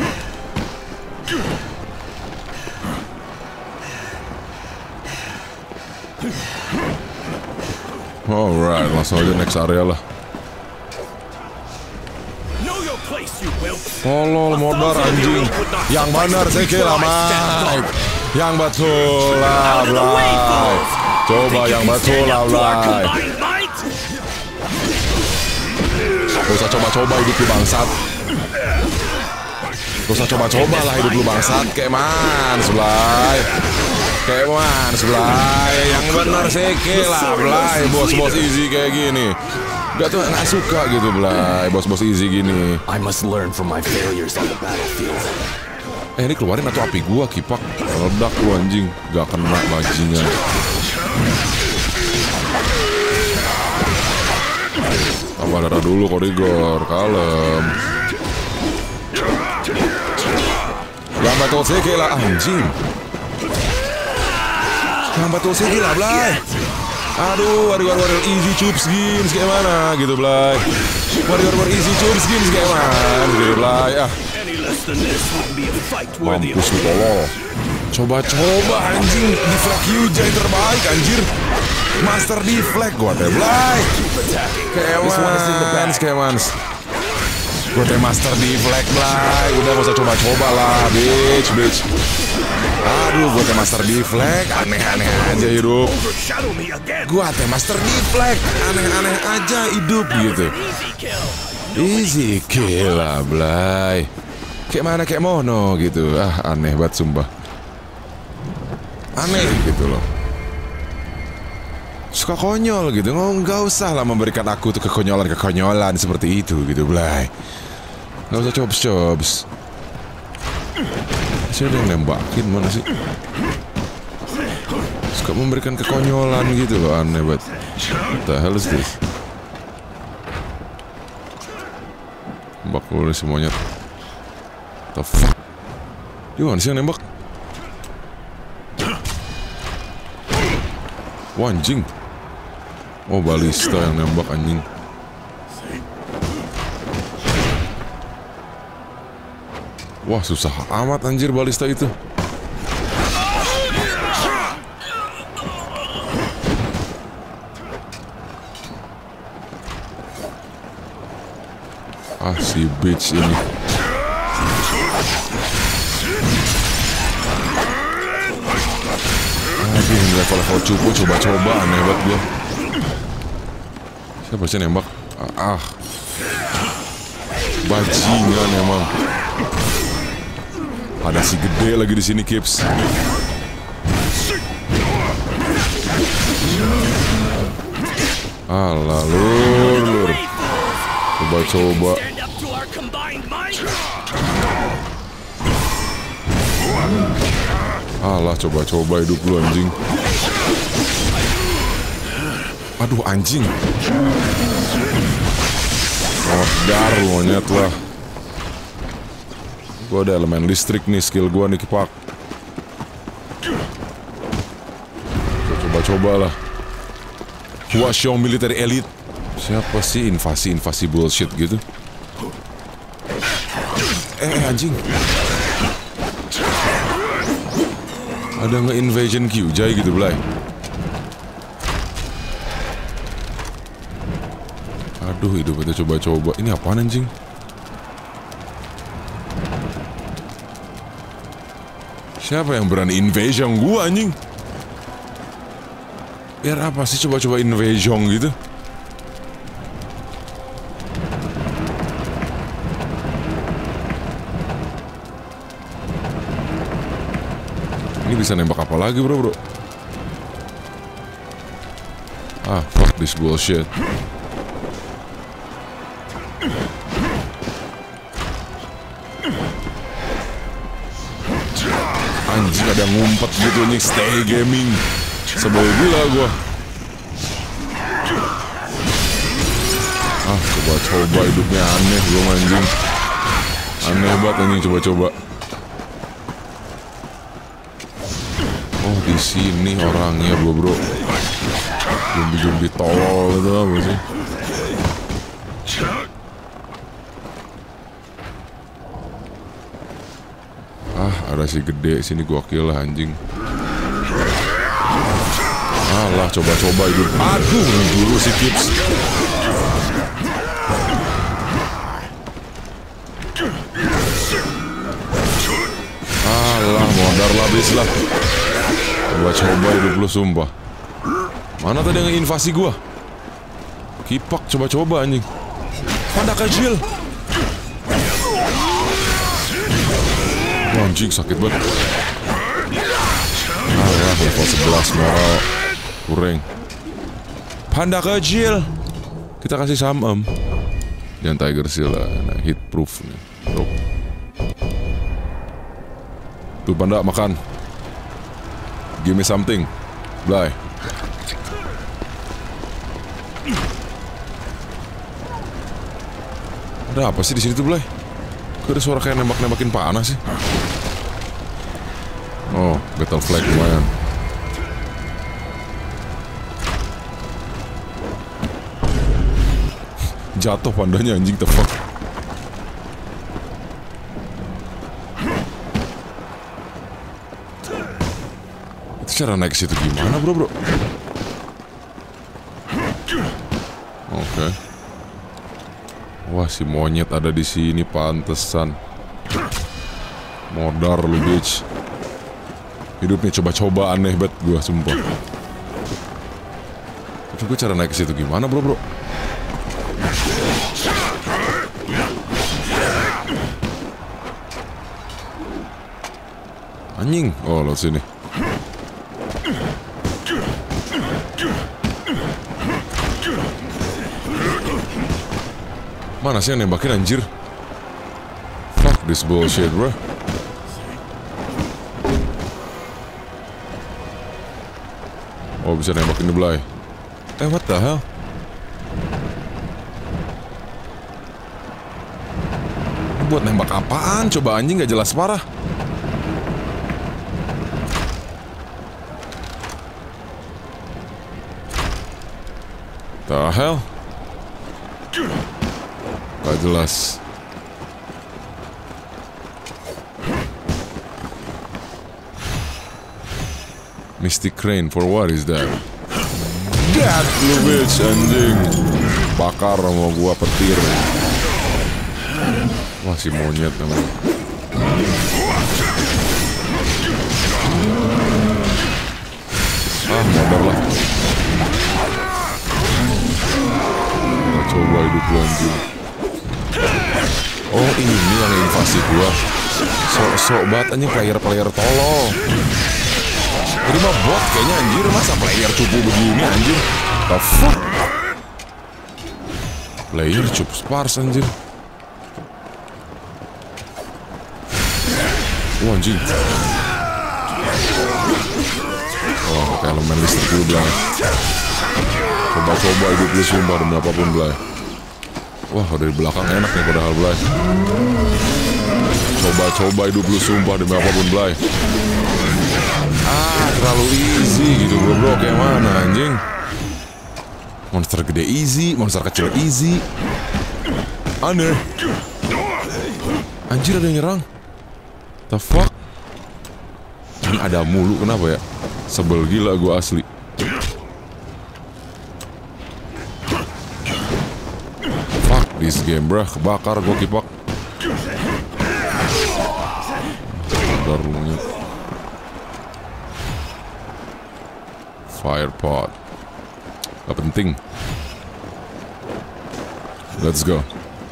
Speaker 1: Alright, langsung aja next area lah. Tolol modar anjing. Yang benar seke lah Mike. Yang betul lah Blay. Coba yang betul lah Blay. Gak usah coba-coba hidup lu bangsat. Gak usah coba-coba lah hidup lu bangsat. Kayak man Blay. Kayak man Blay. Yang benar seke lah Blay. Bos-bos easy kayak gini. Gak tuh gak suka gitu Blay. Bos-bos easy gini.
Speaker 2: I must learn from my failures on the battlefield.
Speaker 1: Ini keluarin atau api gua kipak. Ledak lu anjing. Gak kena bajingan. Tambah darah dulu koridor. Kalem. Yang betul seke lah anjing. Yang betul seke lah Blay. Aduh, warrior easy chub skins kayak mana gitu Blay. Warrior easy chub skins kayak mana gitu Blay. Ah. Mampus lu tolol. Coba-coba anjing, deflect Hyujai terbaik anjir. Master deflect gua teh Blay. Kayak mans. Gua teh master deflect Blay. Udah gak usah coba-coba lah, bitch. Aduh, gua teh master deflect, aneh-aneh aja hidup. Gua teh master deflect, aneh-aneh aja hidup gitu. Easy kill lah, Blay. Kayak mana kayak mono gitu. Ah, aneh banget sumpah. Aneh gitu loh. Suka konyol gitu. Nggak usah lah memberikan aku tuh kekonyolan seperti itu gitu, Blay. Nggak usah cobs. Siapa yang nembakin, mana sih? Suka memberikan kekonyolan gitu loh, aneh banget. What the hell is this? Nembak dulu semuanya. The fuck? Gimana sih yang nembak? Wah anjing. Oh balista yang nembak anjing. Wah susah amat anjir balista itu. Ah si bitch ini. Aduh level cupu coba-coba aneh banget gue. Siapa sih nembak? Bajingan emang. Ada si gede lagi di sini, Kips. Alah, lur. Coba-coba. Alah, coba-coba hidup lu anjing. Aduh, anjing. Modar lu monyet lah. Gue ada elemen listrik nih, skill gue nih kipak. Coba-coba lah. Huashong military elite. Siapa sih invasi bullshit gitu? Anjing. Ada nge-invasion Hyujai gitu, Blay. Aduh, hidup itu coba-coba. Ini apaan anjing? Siapa yang berani invasion gua anjing? Biar apa sih coba-coba invasion gitu? Ini bisa nembak apa lagi bro? Ah, fuck this bullshit. ada ngumpet gitu nih. Stay gaming. Sebel gila gua. Coba-coba hidupnya aneh gua anjing. Aneh banget anjing coba-coba. Oh di sini orangnya bro. Zombie tolol itu apa sih? Ada si gede sini gua kill lah anjing. Alah coba-coba hidup. Aduh dulu si Kips. Alah modar lah bis lah. Coba-coba hidup lu sumpah. Mana tadi yang invasi gua? Kipak coba-coba anjing. Panda kecil. Anjing sakit banget. Alah level 11 moral kurang. Panda kecil. Kita kasih summon. Jangan Tiger Seal lah. Nah, hit proof nih. Tuh panda makan. Give me something. Blay. Ada apa sih di sini tuh Blay? Kok ada suara kayak nembak-nembakin panah sih? Oh, battle flag lumayan. Jatuh pandanya anjing, the fuck. Itu cara naik ke situ gimana, bro? Oke. Wah, si monyet ada di sini pantesan. Modar lu, bitch. Hidupnya coba-coba aneh banget gua sumpah. Tapi gue cara naik ke situ gimana, bro? Anjing. Oh, lewat sini. Mana sih yang nembakin anjir? Fuck this bullshit, bro. Oh, bisa nembakin di belai. What the hell? Buat nembak apaan? Coba anjing gak jelas parah. The hell? Gak jelas. Mystic Crane, for what is that? Dead, lu bitch, anjing. Bakar sama gua petir. Wah, si monyet namanya. Modar lah. Kita coba hidup lu anjing. Oh, ini yang invasi gua. Sok-sok banget anjing, player-player tolol. Ini mah bot kayaknya anjir, masa player cupu begini anjir. The fuck? Player cup spars anjir. Oh anjing. Oh pakai elemen listrik dulu belai. Coba-coba hidup lu sumpah demi apapun belai. Wah dari belakang enak nih padahal belai. Coba-coba hidup lu sumpah demi apapun belai. Terlalu easy gitu bro, kayak mana anjing? Monster gede easy, monster kecil easy. Aneh. Anjir ada yang nyerang. The fuck? Ini ada mulu, kenapa ya? Sebel gila gue asli. Fuck this game bro, kebakar gue kipak. Sadar lu nyet. Fire pod. Gak penting. Let's go.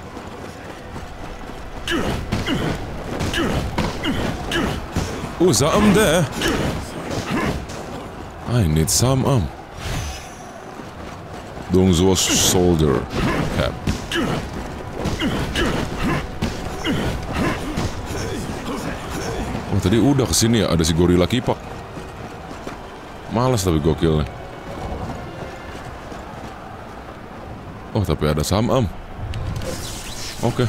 Speaker 1: Some there. I need some Dongzuo soldier cap. tadi udah kesini ya, ada si gorila kipak. Males tapi gokilnya. Oh, tapi ada Samam. Oke.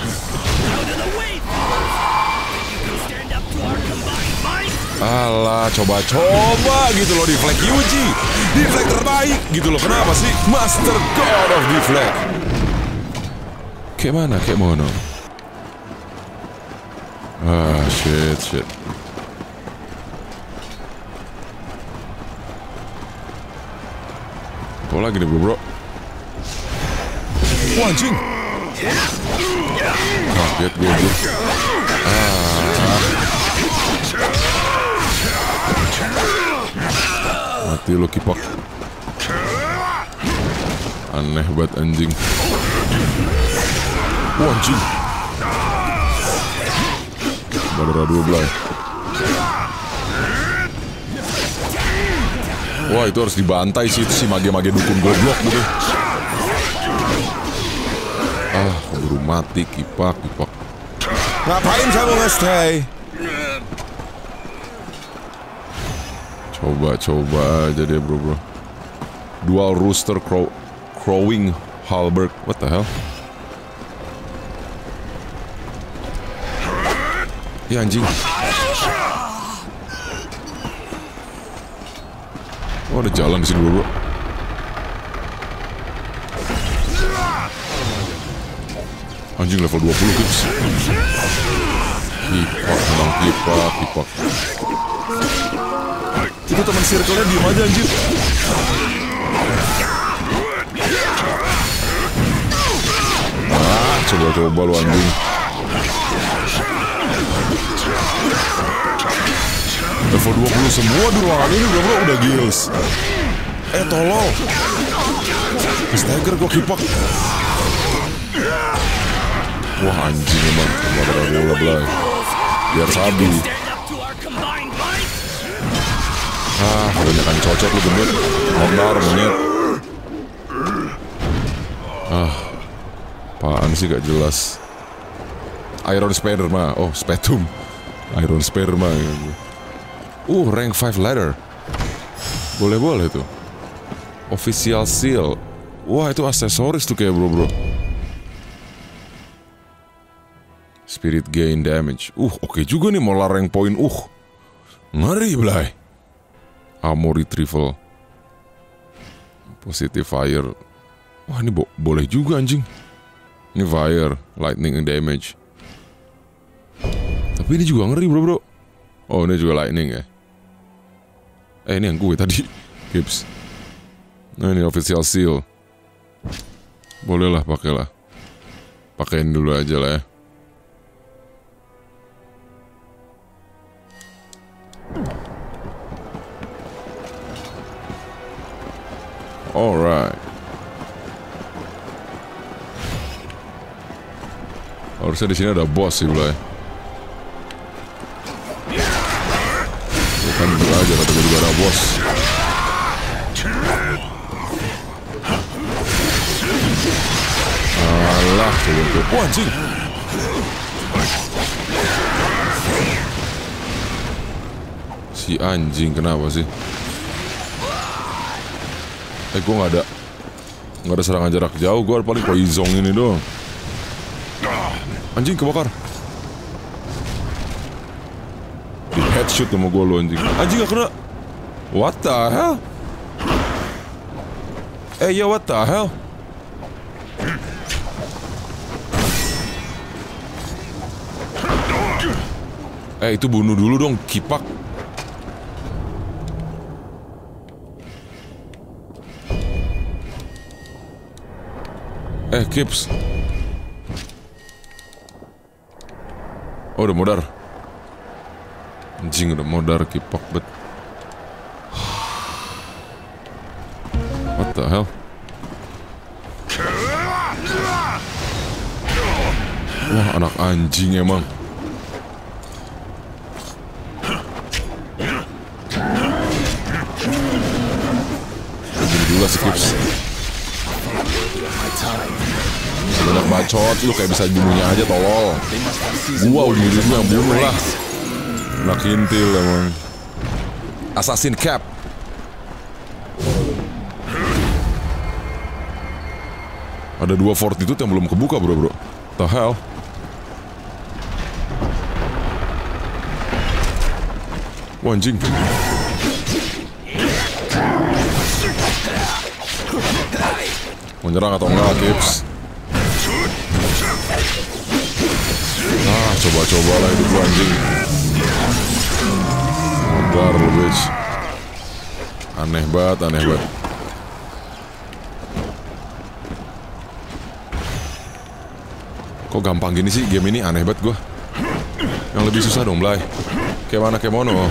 Speaker 1: Alah, coba-coba gitu loh deflect Yuji. Deflect terbaik gitu loh. Kenapa sih? Master God of Deflect. Kayak mana? Kayak mana? Ah, shit. Apa lagi nih bro? Wah, anjing. Kaget gue anjing. Mati lo kipak. Aneh banget anjing. Wah, anjing. Badara 12. Wah, itu harus dibantai sih, itu si mage-mage dukun goblok gitu. Ah, keburu mati kipak. Ngapain kamu nge-stay? Coba aja deh bro. Dual rooster crowing halberd. What the hell? Ya anjing. Oh, ada jalan di sini bro. Anjing level 20 kips. Kipak. Itu teman circle-nya diem aja anjir. Ah, coba lu anjing. Level 20 semua di ruangan ini bro, udah gils. Tolol. Stagger gua kipak. Wah anjing emang. Bola belai. Biar sabi. Ah, kebanyakan cocok lu gendut. Mondar monyet. Ah, apaan sih gak jelas. Iron Sperma. Oh, Spetum. Iron Sperma. Rank 5 ladder. Boleh tuh. Official seal. Wah, itu aksesoris tuh kayak bro. Spirit gain damage. Oke juga nih molar rank point. Ngeri belai. Ammo retrieval. Positive fire. Wah, ini boleh juga anjing. Ini fire, lightning and damage. Tapi ini juga ngeri bro. Oh, ini juga lightning ya. Ini yang gue tadi. Gibbs. Nah, ini official seal. Boleh lah, pakailah. Pakein dulu aja lah ya. Alright. Harusnya di sini ada boss sih mulai. Bukan betul aja kata gue juga ada boss. Alah, coba. Anjing. Si anjing kenapa sih? Gue nggak ada serangan jarak jauh. Gue paling poison ini doang. Anjing kebakar. Di headshot sama gue lo anjing. Anjing gak kena. What the hell? What the hell? Itu bunuh dulu dong kipak. Kips. Oh, udah modar. Anjing udah modar kipak bet. What the hell? Wah, anak anjing emang. Begini dulu sih Kips. Sebanyak bacot, lu kayak bisa bunuhnya aja tolol. Gua udah yang bunuh lah. Kena kintil emang. Assassin Cap. Ada 2 fortitude yang belum kebuka bro. The hell? Wah anjing. Mau nyerang atau enggak, Kips? Coba-coba lah hidup lu anjing. Modar lu bitch. Aneh banget. Kok gampang gini sih game ini, aneh banget gua. Yang lebih susah dong, Blay. Kayak mana Kemono.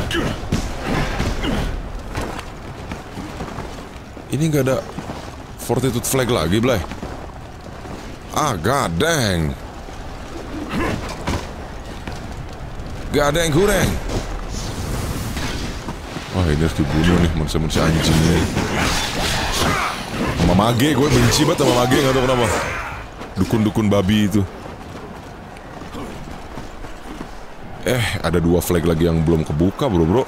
Speaker 1: Ini gak ada Fortitude Flag lagi, Blay. God dang. Gak ada yang kurang. Wah ini harus dibunuh nih manusia-manusia anjing ini. Sama mage, gue benci banget sama mage, gak tau kenapa. Dukun-dukun babi itu. Ada 2 flag lagi yang belum kebuka bro.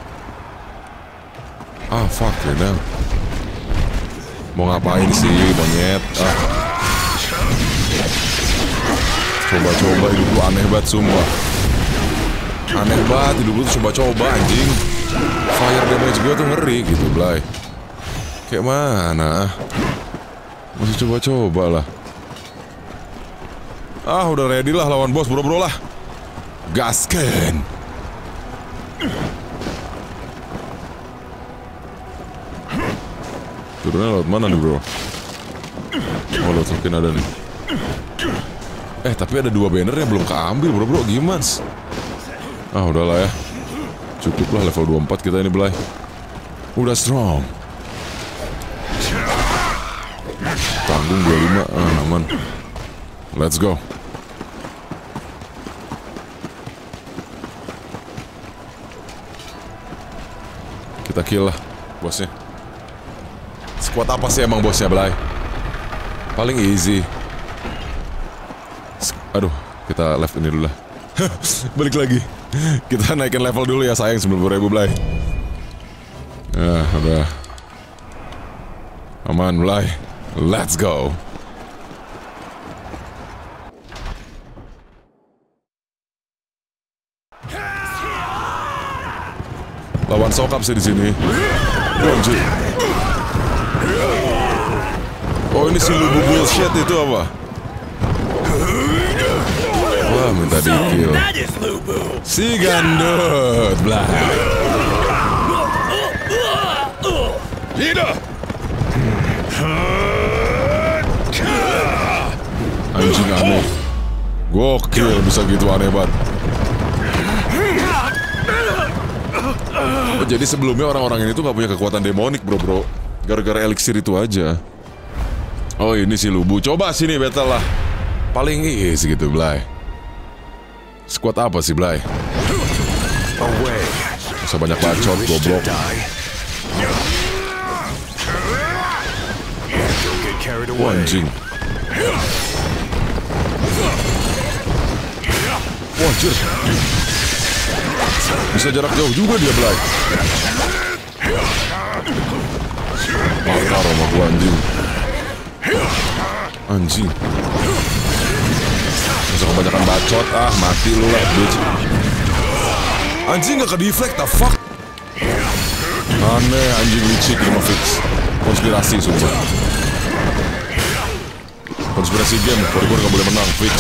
Speaker 1: Fuck ya dang. Mau ngapain sih monyet? Coba-coba hidup lu aneh banget sumpah. Aneh banget hidup lu tuh coba-coba anjing. Fire damage gue tuh ngeri gitu Blay. Kayak mana? Masih coba-coba lah. Udah ready lah lawan bos bro lah. Gasken. Turunnya lewat mana nih bro? Lewat mungkin ada nih. Tapi ada 2 banner yang belum keambil bro. Gimana? Udahlah ya. Cukup lah level 24 kita ini Blay. Udah strong. Tanggung 25. Aman. Let's go. Kita kill lah bosnya. Squad apa sih emang bosnya Blay? Paling easy. Aduh, kita left ini dulu lah. Balik lagi. Kita naikin level dulu ya sayang 90.000 Blay. Udah. Aman Blay. Let's go. Lawan sokap sih di sini. Anjir. Ini si Lubu bullshit itu apa? Wah, minta di-kill. Si gandut, Blay. Anjing aneh. Gokil bisa gitu aneh banget. Jadi sebelumnya orang-orang ini tuh gak punya kekuatan demonik bro. Gara-gara elixir itu aja. Ini si Lubu. Coba sini battle lah. Paling easy gitu Blay. Squad apa sih Blay? Usah banyak bacot goblok. Anjing. Anjir. Bisa jarak jauh juga dia Blay. Bakar sama gua anjing. Anjing. Bisa kebanyakan bacot. Mati lu lah bitch. Anjing gak ke-deflect, the fuck. Aneh anjing licik ini mah fix. Konspirasi sumpah. Konspirasi game, Korigor gak boleh menang, fix.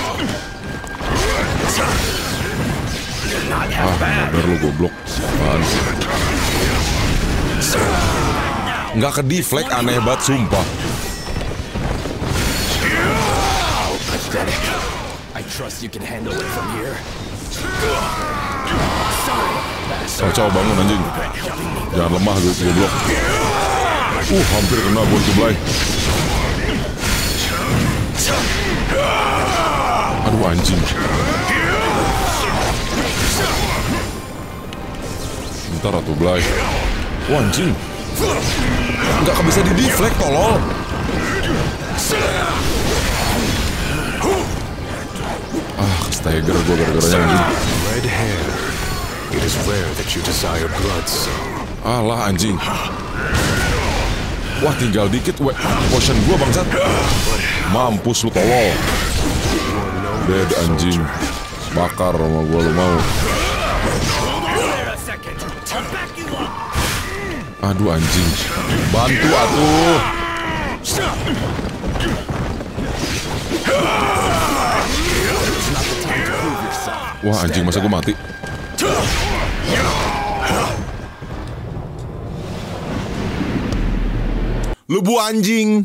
Speaker 1: Bener lu goblok. Apaan sih? Nggak ke deflect, aneh banget sumpah. Kacau bangun anjing. Jangan lemah gitu goblok. Hampir kena gue itu Blay. Aduh anjing. Bentar atuh Blay. Anjing. Nggak bisa di deflect tolol. Kestagger gue gara-garanya anjing.
Speaker 9: It is rare that you desire blood, so...
Speaker 1: Alah anjing. Wah tinggal dikit potion gua bangsat. Mampus lu tolol. Dead anjing. Bakar sama gua lu mau. Aduh anjing. Bantu atuh. Wah anjing masa gua mati. Lu bu anjing.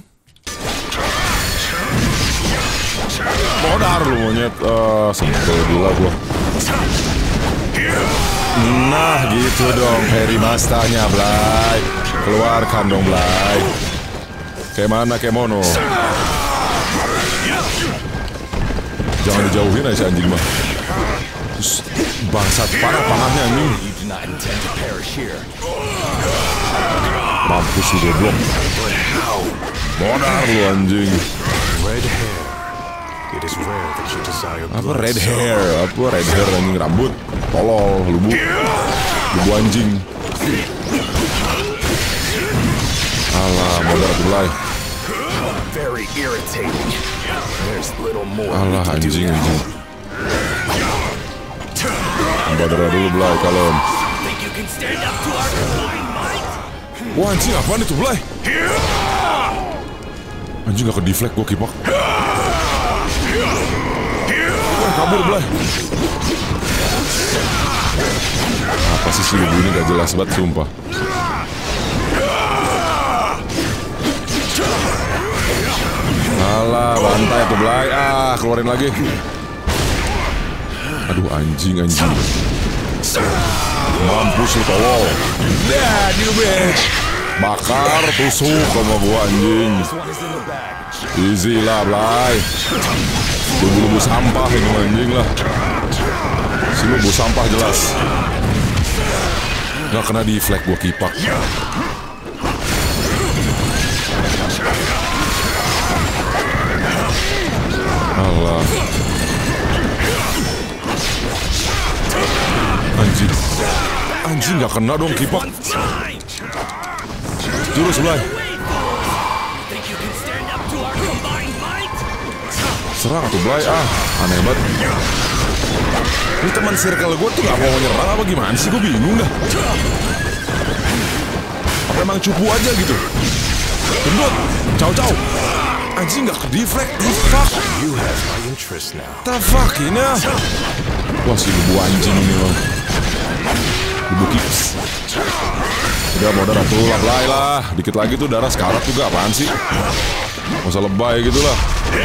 Speaker 1: Modar lu monyet. Sempel gila gua. Nah gitu dong Harry Mastanya Blay. Keluarkan dong Blay. Kayak mana Kemono. Jangan dijauhin aja si anjing mah. Bangsat panah-panahnya anjing. Mampus lu goblok. Modar lu anjing.
Speaker 9: Red hair. It is rare that you desire blood.
Speaker 1: Apa red hair? Apa red hair anjing rambut? Tolol lu bu. Lu bu anjing. Alah, modar tuh Blay.
Speaker 2: Very irritating. There's little more.
Speaker 1: Alah anjing anjing. Modar dulu Blay kalem. Wah anjing apaan itu Blay? Anjing gak ke deflect gue kipak. Wah kabur Blay. Apa sih si ibu ini gak jelas banget sumpah. Alah bantai tuh Blay. Keluarin lagi. Aduh anjing. Mampus lu tolol. Dah, you bitch. Bakar, tusuk sama gua anjing. Easy lah, Blay. Lubu-lubu sampah ini anjing lah. Si lubu sampah jelas. Gak kena di flag gua kipak. Allah. Anjing gak kena dong kipak. Jurus Blay. Serang tuh Blay. Aneh banget. Ini teman circle gue tuh gak mau nyerang apa gimana sih, gue bingung dah. Apa emang cupu aja gitu. Gendut. Caw. Anjing gak ke deflect. The fuck.
Speaker 9: You have my interest now.
Speaker 1: The fuck ini. Wah si lubu anjing ini bang. Lubu kips. Udah modal atuh lah Blay lah. Dikit lagi tuh darah sekarat juga apaan sih. Masa lebay gitu lah.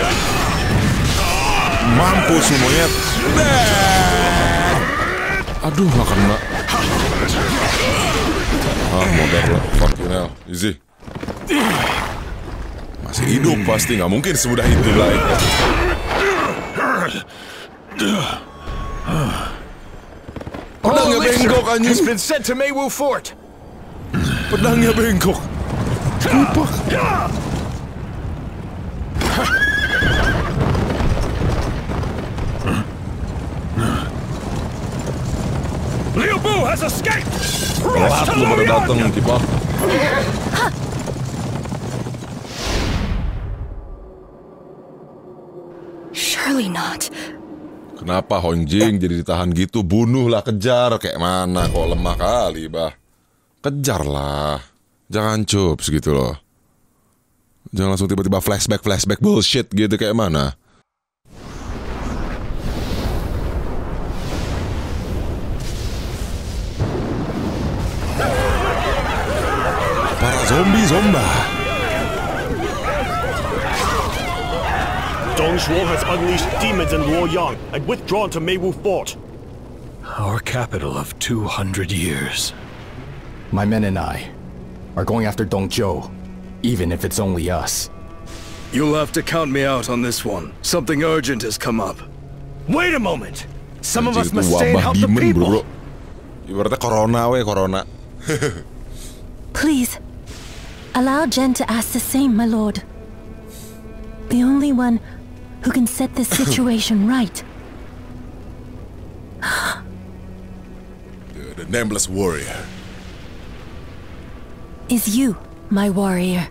Speaker 1: Mampus semuanya. Aduh gak kena. Modal lah. Fucking hell. Easy. Masih hidup pasti, gak mungkin semudah itu Blay. Pedangnya bengkok anjing.
Speaker 8: Has been sent to Maywu Fort.
Speaker 1: Pedangnya bengkok. Kupak.
Speaker 8: Liu Bu has escaped.
Speaker 1: Telat lu baru dateng kipak.
Speaker 10: Surely not.
Speaker 1: Kenapa Hongjing jadi ditahan gitu? Bunuhlah, kejar. Kayak mana kok lemah kali bah. Kejar lah. Jangan cups gitu loh. Jangan langsung tiba-tiba flashback bullshit gitu kayak mana. Para zombie-zomba.
Speaker 11: Dong Zhuo has unleashed demons in Luoyang and withdrawn to Maywu Fort.
Speaker 8: Our capital of 200 years.
Speaker 2: My men and I are going after Dongzhou, even if it's only us.
Speaker 4: You'll have to count me out on this one. Something urgent has come up.
Speaker 8: Wait a moment. Some of us
Speaker 1: Anjing,
Speaker 8: must
Speaker 1: itu
Speaker 8: stay and
Speaker 1: wabah
Speaker 8: help the
Speaker 1: demon,
Speaker 8: people.
Speaker 1: bro. Ibaratnya corona.
Speaker 7: Please, allow Jen to ask the same, my lord. The only one who can set this situation right.
Speaker 1: nameless warrior.
Speaker 7: Is you, my warrior.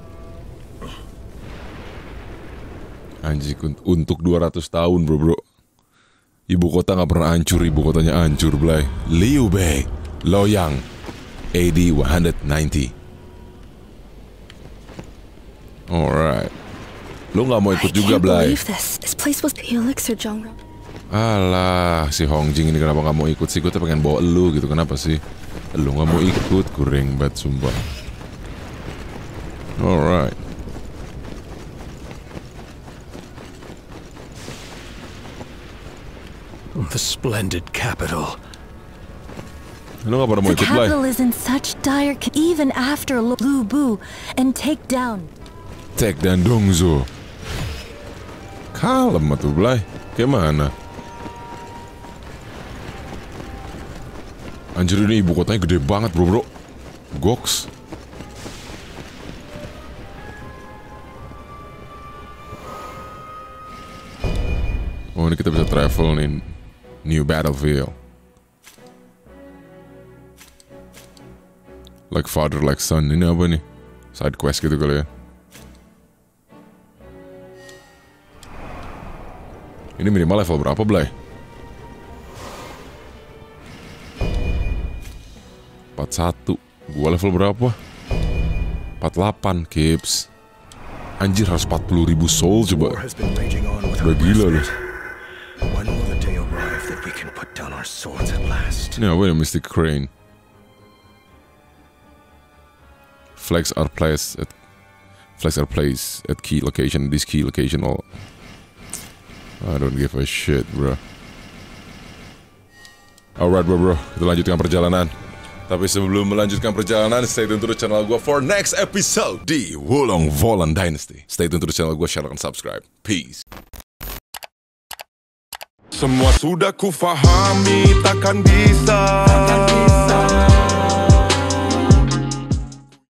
Speaker 1: Anjing, untuk 200 tahun bro. Ibu kota gak pernah hancur, ibu kotanya hancur, Blay. Liu Bei, Luoyang, AD 190. Alright. Lo gak mau ikut juga, Blay?
Speaker 10: This place was the elixir jungle.
Speaker 1: Alah, si Hongjing ini kenapa gak mau ikut sih? Gue tuh pengen bawa lu gitu, kenapa sih? Lu gak mau ikut, kuring banget sumpah. Alright.
Speaker 8: The splendid capital.
Speaker 1: Lu gak pada mau
Speaker 7: The
Speaker 1: ikut, Blay?
Speaker 7: capital is in such dire even after Lu Bu and take down.
Speaker 1: Take dan Dongzhou. Kalem tuh, Blay. Kayak mana? Anjir, ini ibu kotanya gede banget, bro. Goks. Oh, ini kita bisa travel nih. New battlefield. Like father, like son. Ini apa nih? Side quest gitu kali ya. Ini minimal level berapa, Blay? 41. Gua level berapa? 48, Kips. Anjir, harus 40.000 soul coba. Udah gila loh. Ini apa ya, Mystic Crane? Flags are placed at key location. This key location all. I don't give a shit, bro. Alright, bro. Kita lanjutkan perjalanan. Tapi sebelum melanjutkan perjalanan, stay tune to channel gue for next episode di Wulong Volan Dynasty. Stay tune to channel gue, share dan subscribe. Peace.
Speaker 12: Semua sudah ku fahami, takkan bisa